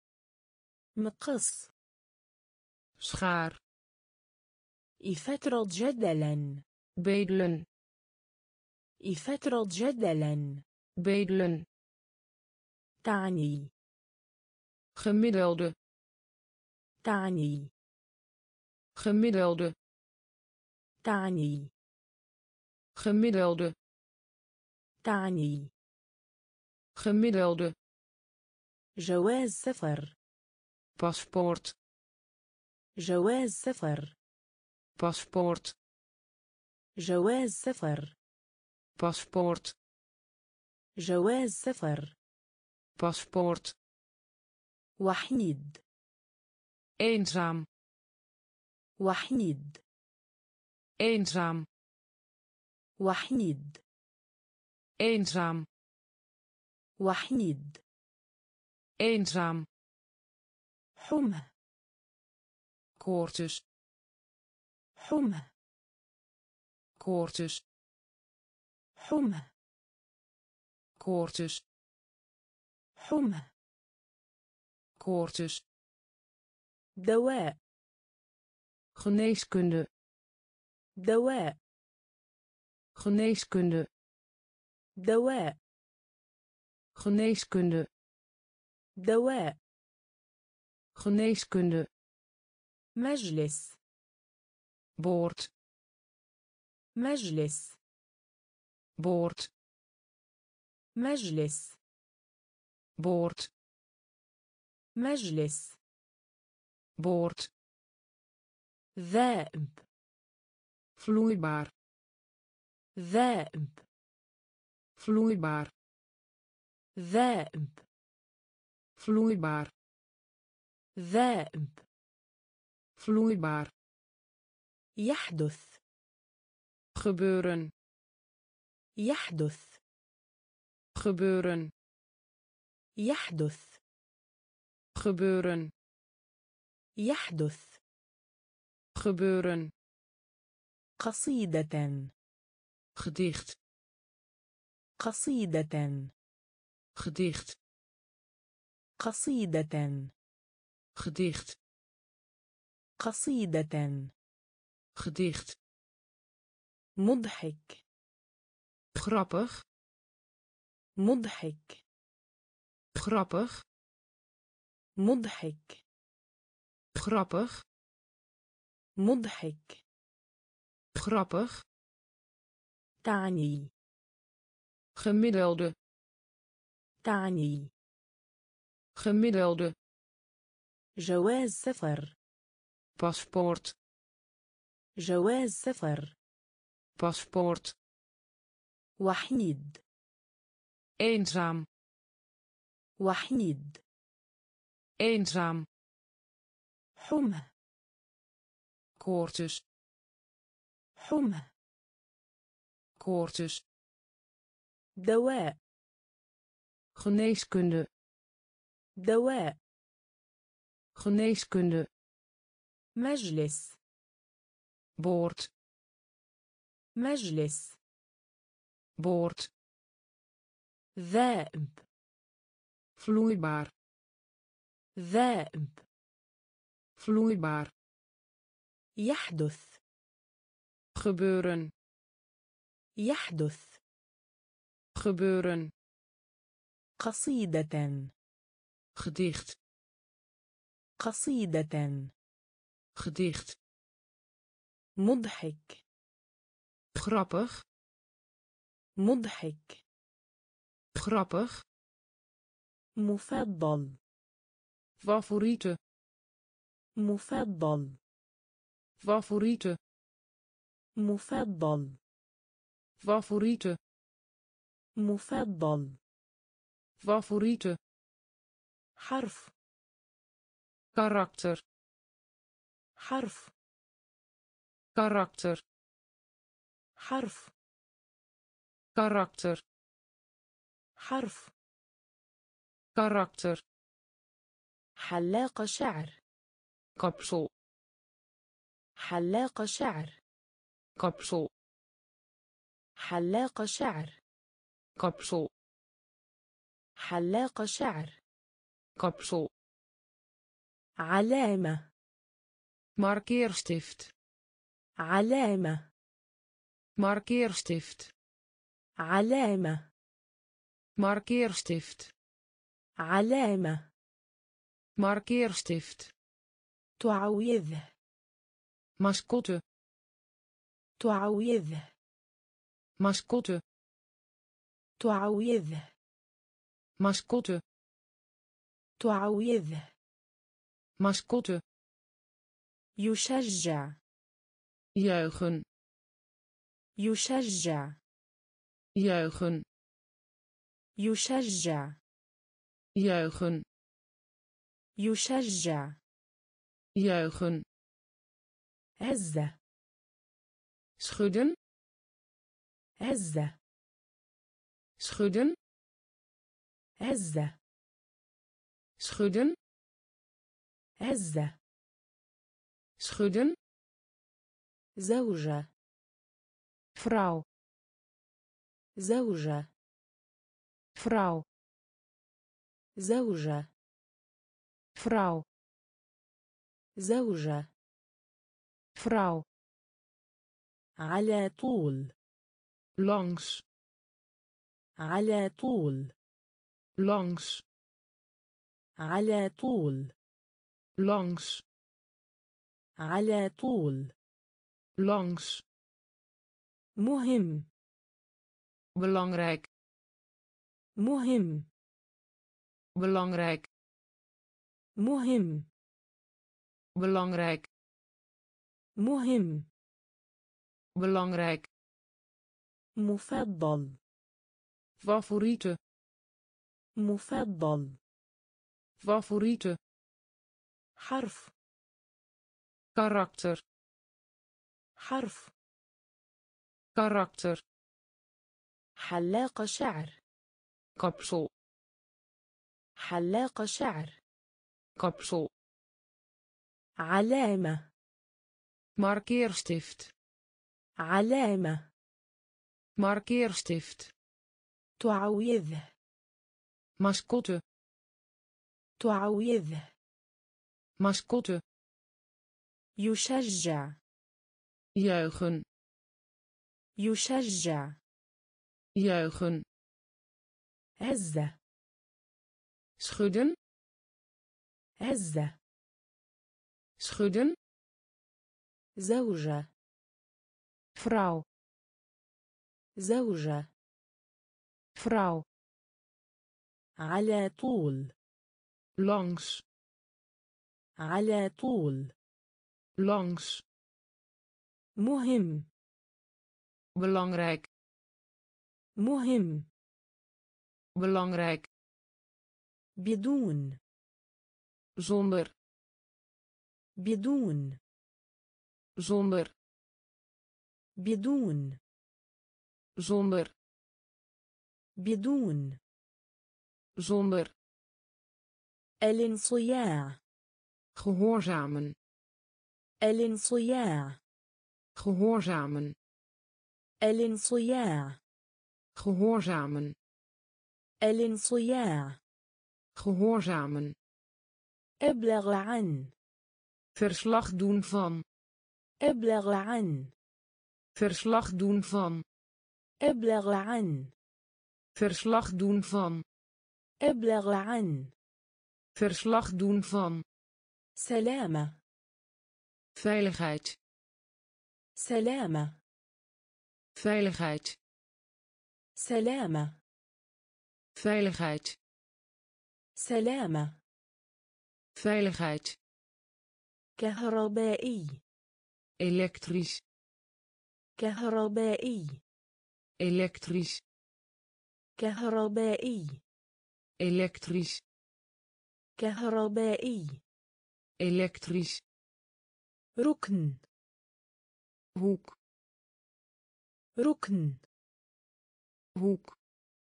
مقص schaar فترة جدلا bedelen فترة جدلا bedelen تعني gemiddelde تعني gemiddelde تعني gemiddelde تعني gemiddelde جواز سفر paspoort جواز سفر paspoort جواز سفر paspoort جواز سفر paspoort وحيد eenzaam وحيد eenzaam وحيد eenzaam وحيد eenzaam حمى koorts حمى koorts حمى koorts حمى koorts دواء geneeskunde دواء geneeskunde دواء geneeskunde دواء geneeskunde مجلس boord مجلس boord مجلس boord مجلس boord ذائب vloeibaar ذائب vloeibaar ذائب vloeibaar ذائب vloeibaar يحدث gebeuren يحدث gebeuren يحدث gebeuren يحدث gebeuren قصيدة gedicht قصيدة gedicht قصيدة gedicht قصيدة gedicht مضحك grappig مضحك grappig مضحك grappig مضحك grappig تعني gemiddelde تعني gemiddelde جواز سفر paspoort جواز سفر paspoort وحيد eenzaam وحيد eenzaam حمى koortjes حمى koortjes دواء geneeskunde دواء geneeskunde مجلس boord مجلس boord ذائب vloeibaar ذائب vloeibaar يحدث gebeuren يحدث gebeuren قصيدة gedicht قصيدة gedicht مضحك grappig مضحك grappig مفضل favoriete مفضل favoriete مفضل favoriete مفضل favoriete حرف karakter حرف karakter حرف karakter حرف karakter حلاق شعر kapsel حلاق شعر kapsel حلاق شعر kapsel حلاق شعر kapsel علامة markeerstift علامة markeerstift علامة markeerstift علامة markeerstift تعويض mascotte تعويض mascotte تعويض mascotte تعويض mascotte يشجع juichen يشجع juichen يشجع juichen يشجع juichen هزة schudden هزة schudden هزة schudden هزة schudden زوجة vrouw زوجة vrouw زوجة vrouw زوجة vrouw على طول langs على طول langs على طول langs على طول langs مهم belangrijk مهم belangrijk مهم belangrijk مهم belangrijk مفضل favoriete مفضل favoriete حرف karakter حرف karakter حلاق شعر kapsel حلاق شعر kapsel علامة markeerstift علامة markeerstift تعويض mascotte تعويض mascotte يشجع juichen يشجع juichen هزة schudden هزة schudden زوجة vrouw زوجة vrouw على طول langs على طول langs مهم belangrijk مهم belangrijk بدون zonder بدون zonder بدون zonder بدون zonder الانصياع gehoorzamen الانصياع gehoorzamen الانصياع gehoorzamen الانصياع gehoorzamen ابلغ عن verslag doen van ابلغ عن verslag doen van ابلغ عن verslag doen van ابلغ عن verslag doen van سلامة veiligheid سلامة veiligheid سلامة veiligheid سلامة veiligheid كهربائي elektrisch كهربائي elektrisch كهربائي elektrisch كهربائي elektrisch ركن hoek ركن hoek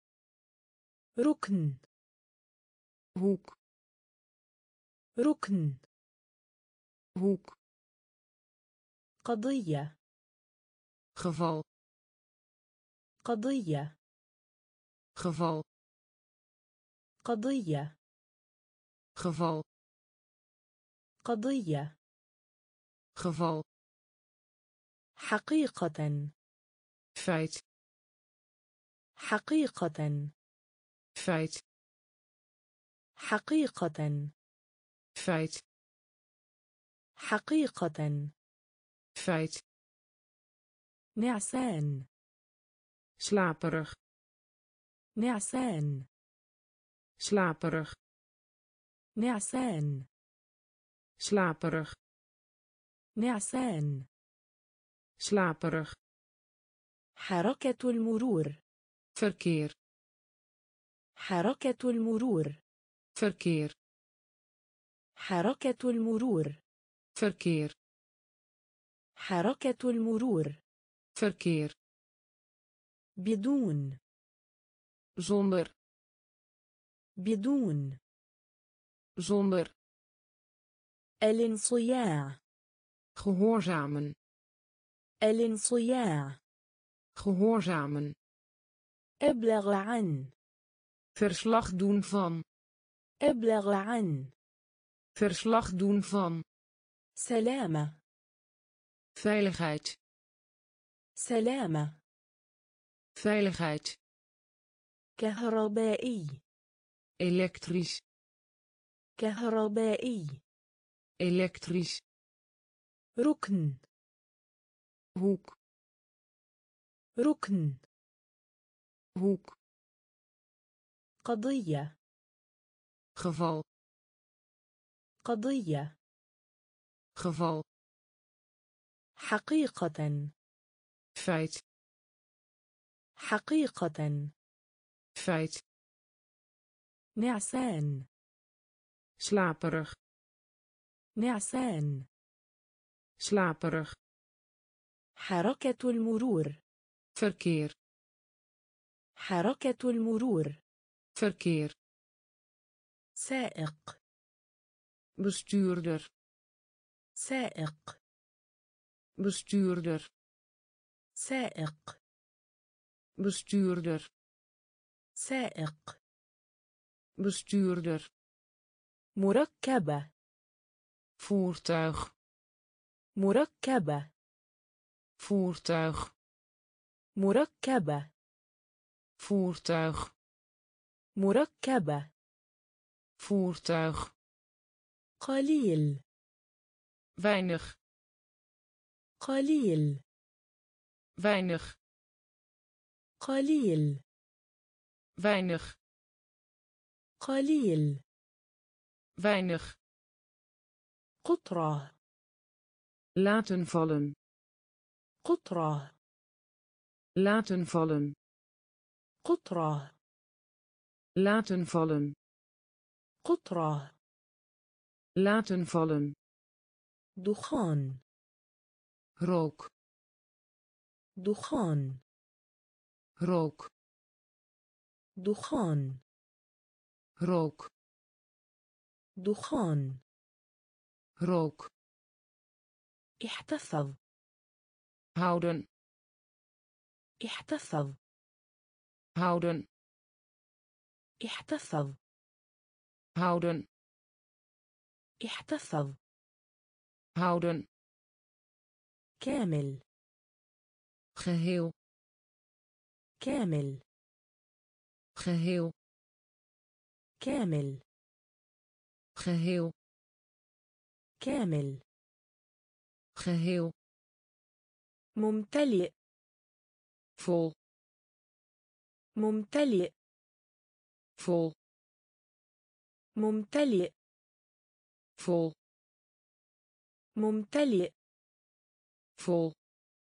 ركن hoek ركن hoek قضية geval قضية geval قضية geval قضية geval حقيقة feit حقيقة feit حقيقة feit حقيقة feit نعسان slaperig نعسان slaperig نعسان slaperig نعسان slaperig حركة المرور verkeer حركة المرور verkeer حركة المرور verkeer حركة المرور verkeer بدون zonder بدون zonder الانصياع gehoorzamen الانصياع gehoorzamen ابلغ عن verslag doen van ابلغ عن verslag doen van سلامة veiligheid سلامة veiligheid كهربائي elektrisch كهربائي elektrisch ركن hoek ركن hoek قضية geval قضية geval حقيقة feit حقيقة feit نعسان slaperig نعسان slaperig حركة المرور verkeer حركة المرور verkeer سائق bestuurder سائق bestuurder سائق bestuurder سائق bestuurder مركبة voertuig مركبة voertuig مركبة voertuig مركبة voertuig قليل weinig قليل weinig قليل weinig قليل weinig قطرة laten vallen قطرة laten vallen قطرة laten vallen قطرة. Laten vallen. دخان. Rook. دخان. Rook. دخان. Rook. دخان. Rook. احتفظ. Houden. احتفظ. Houden. احتفظ. Houden. احتفظ. Houden. كامل. Geheel. كامل. Geheel. كامل. Geheel. كامل. Geheel. ممتلئ. Vol. ممتلئ. Vol. ممتلئ. Vol. ممتلئ. Vol.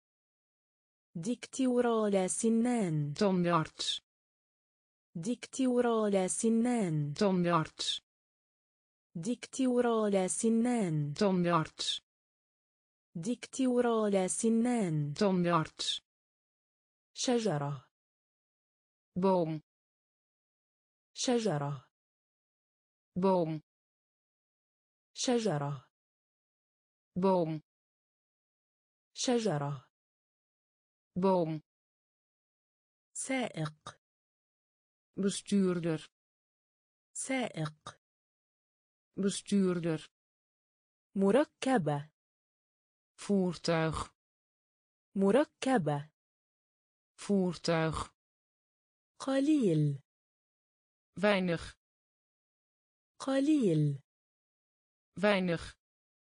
ديكتورال سنان. Tandarts. ديكتورال سنان. Tandarts. ديكتورال سنان. Tandarts. ديكتورال سنان. Tandarts. شجرة. Boom. شجرة. Boom. شجرة. Boom. شجرة. Boom. سائق. Bestuurder. سائق. Bestuurder. مركبة. Voertuig. مركبة. Voertuig. قليل. Weinig. قليل. Weinig.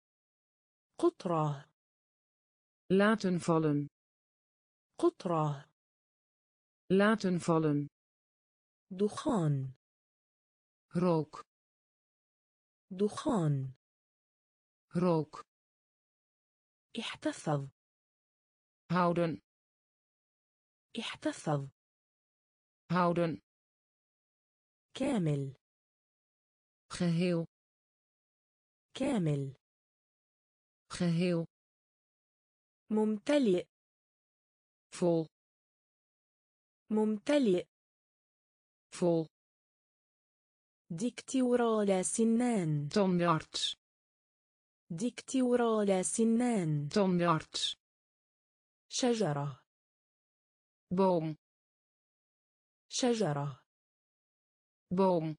قطرة. Laten vallen. قطرة. Laten vallen. دخان. Rook. دخان. Rook. احتفظ. Houden. احتفظ. Houden. كامل. Geheel. كامل. Geheel. ممتلئ. Vol. ممتلئ. Vol. ديكتورال سنان. Tandarts. ديكتورال سنان. Tandarts. شجرة. Boom. شجرة. Boom.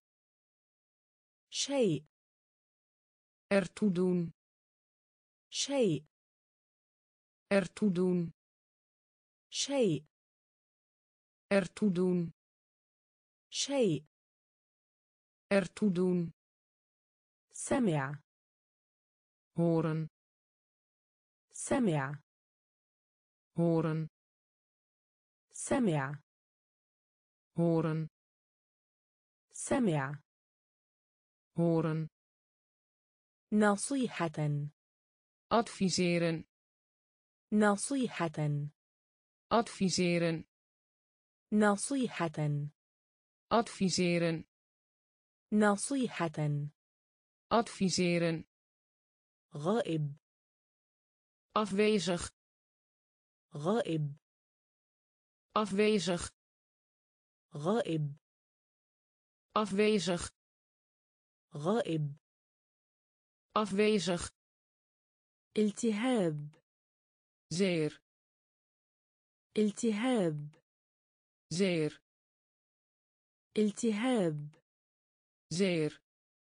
شيء. Ertoe doen. شيء. Ertoe doen. شيء. Ertoe doen. شيء. Ertoe doen. سمع. Horen. سمع. Horen. سمع. Horen. سمع. Horen. نصيحة. Adviseren. نصيحة. Adviseren. نصيحة. Adviseren. نصيحة. Adviseren. غائب. Afwezig. غائب. Afwezig. غائب. Afwezig. غائب. Afwezig. التهاب. Zeer. التهاب. Zeer. التهاب. Zeer.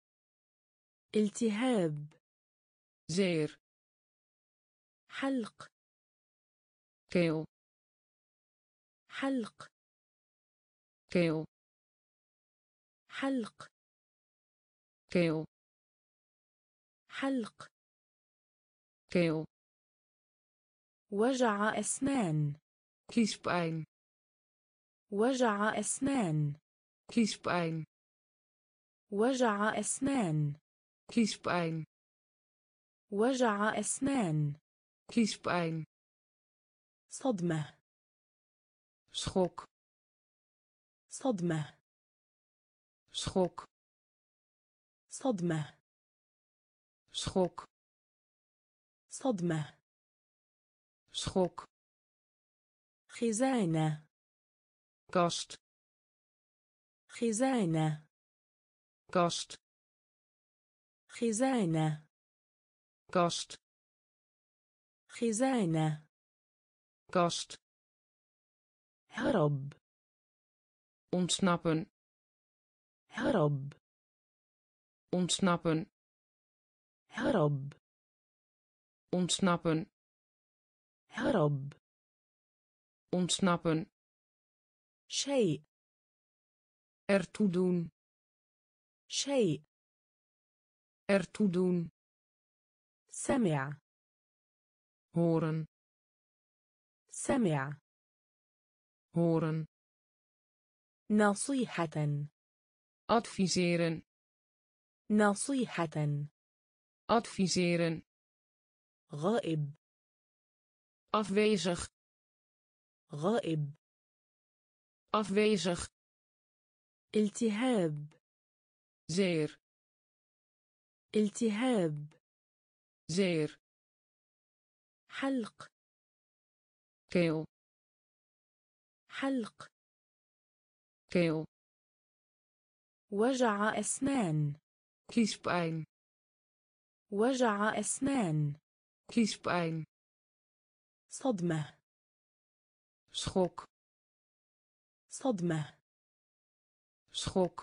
التهاب. Zeer. حلق. Keel. حلق. Keel. حلق. Keel. حلق. Keel. وجع أسنان. Kiespijn. وجع أسنان. Kiespijn. وجع أسنان. Kiespijn. وجع أسنان. Kiespijn. صدمة. Schok. صدمة. Schok. صدمة schok, صدمة schok, خزانة kast, خزانة kast, خزانة kast, خزانة kast, هرب ontsnappen, هرب ontsnappen, هرب ontsnappen, هرب ontsnappen, شيء ertoe doen, شيء ertoe doen, سمع horen, سمع horen, نصيحة adviseren, نصيحة adviseren, غائب afwezig, غائب afwezig, التهاب zeer, التهاب zeer, حلق keel, حلق keel, وجع أسنان kiespijn, وجع أسنان kiespijn, صدمة schok, صدمة schok,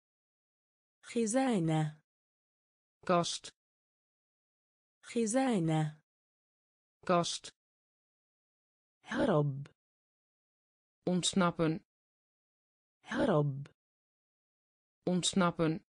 خزانة kast, خزانة kast, هرب ontsnappen, هرب ontsnappen,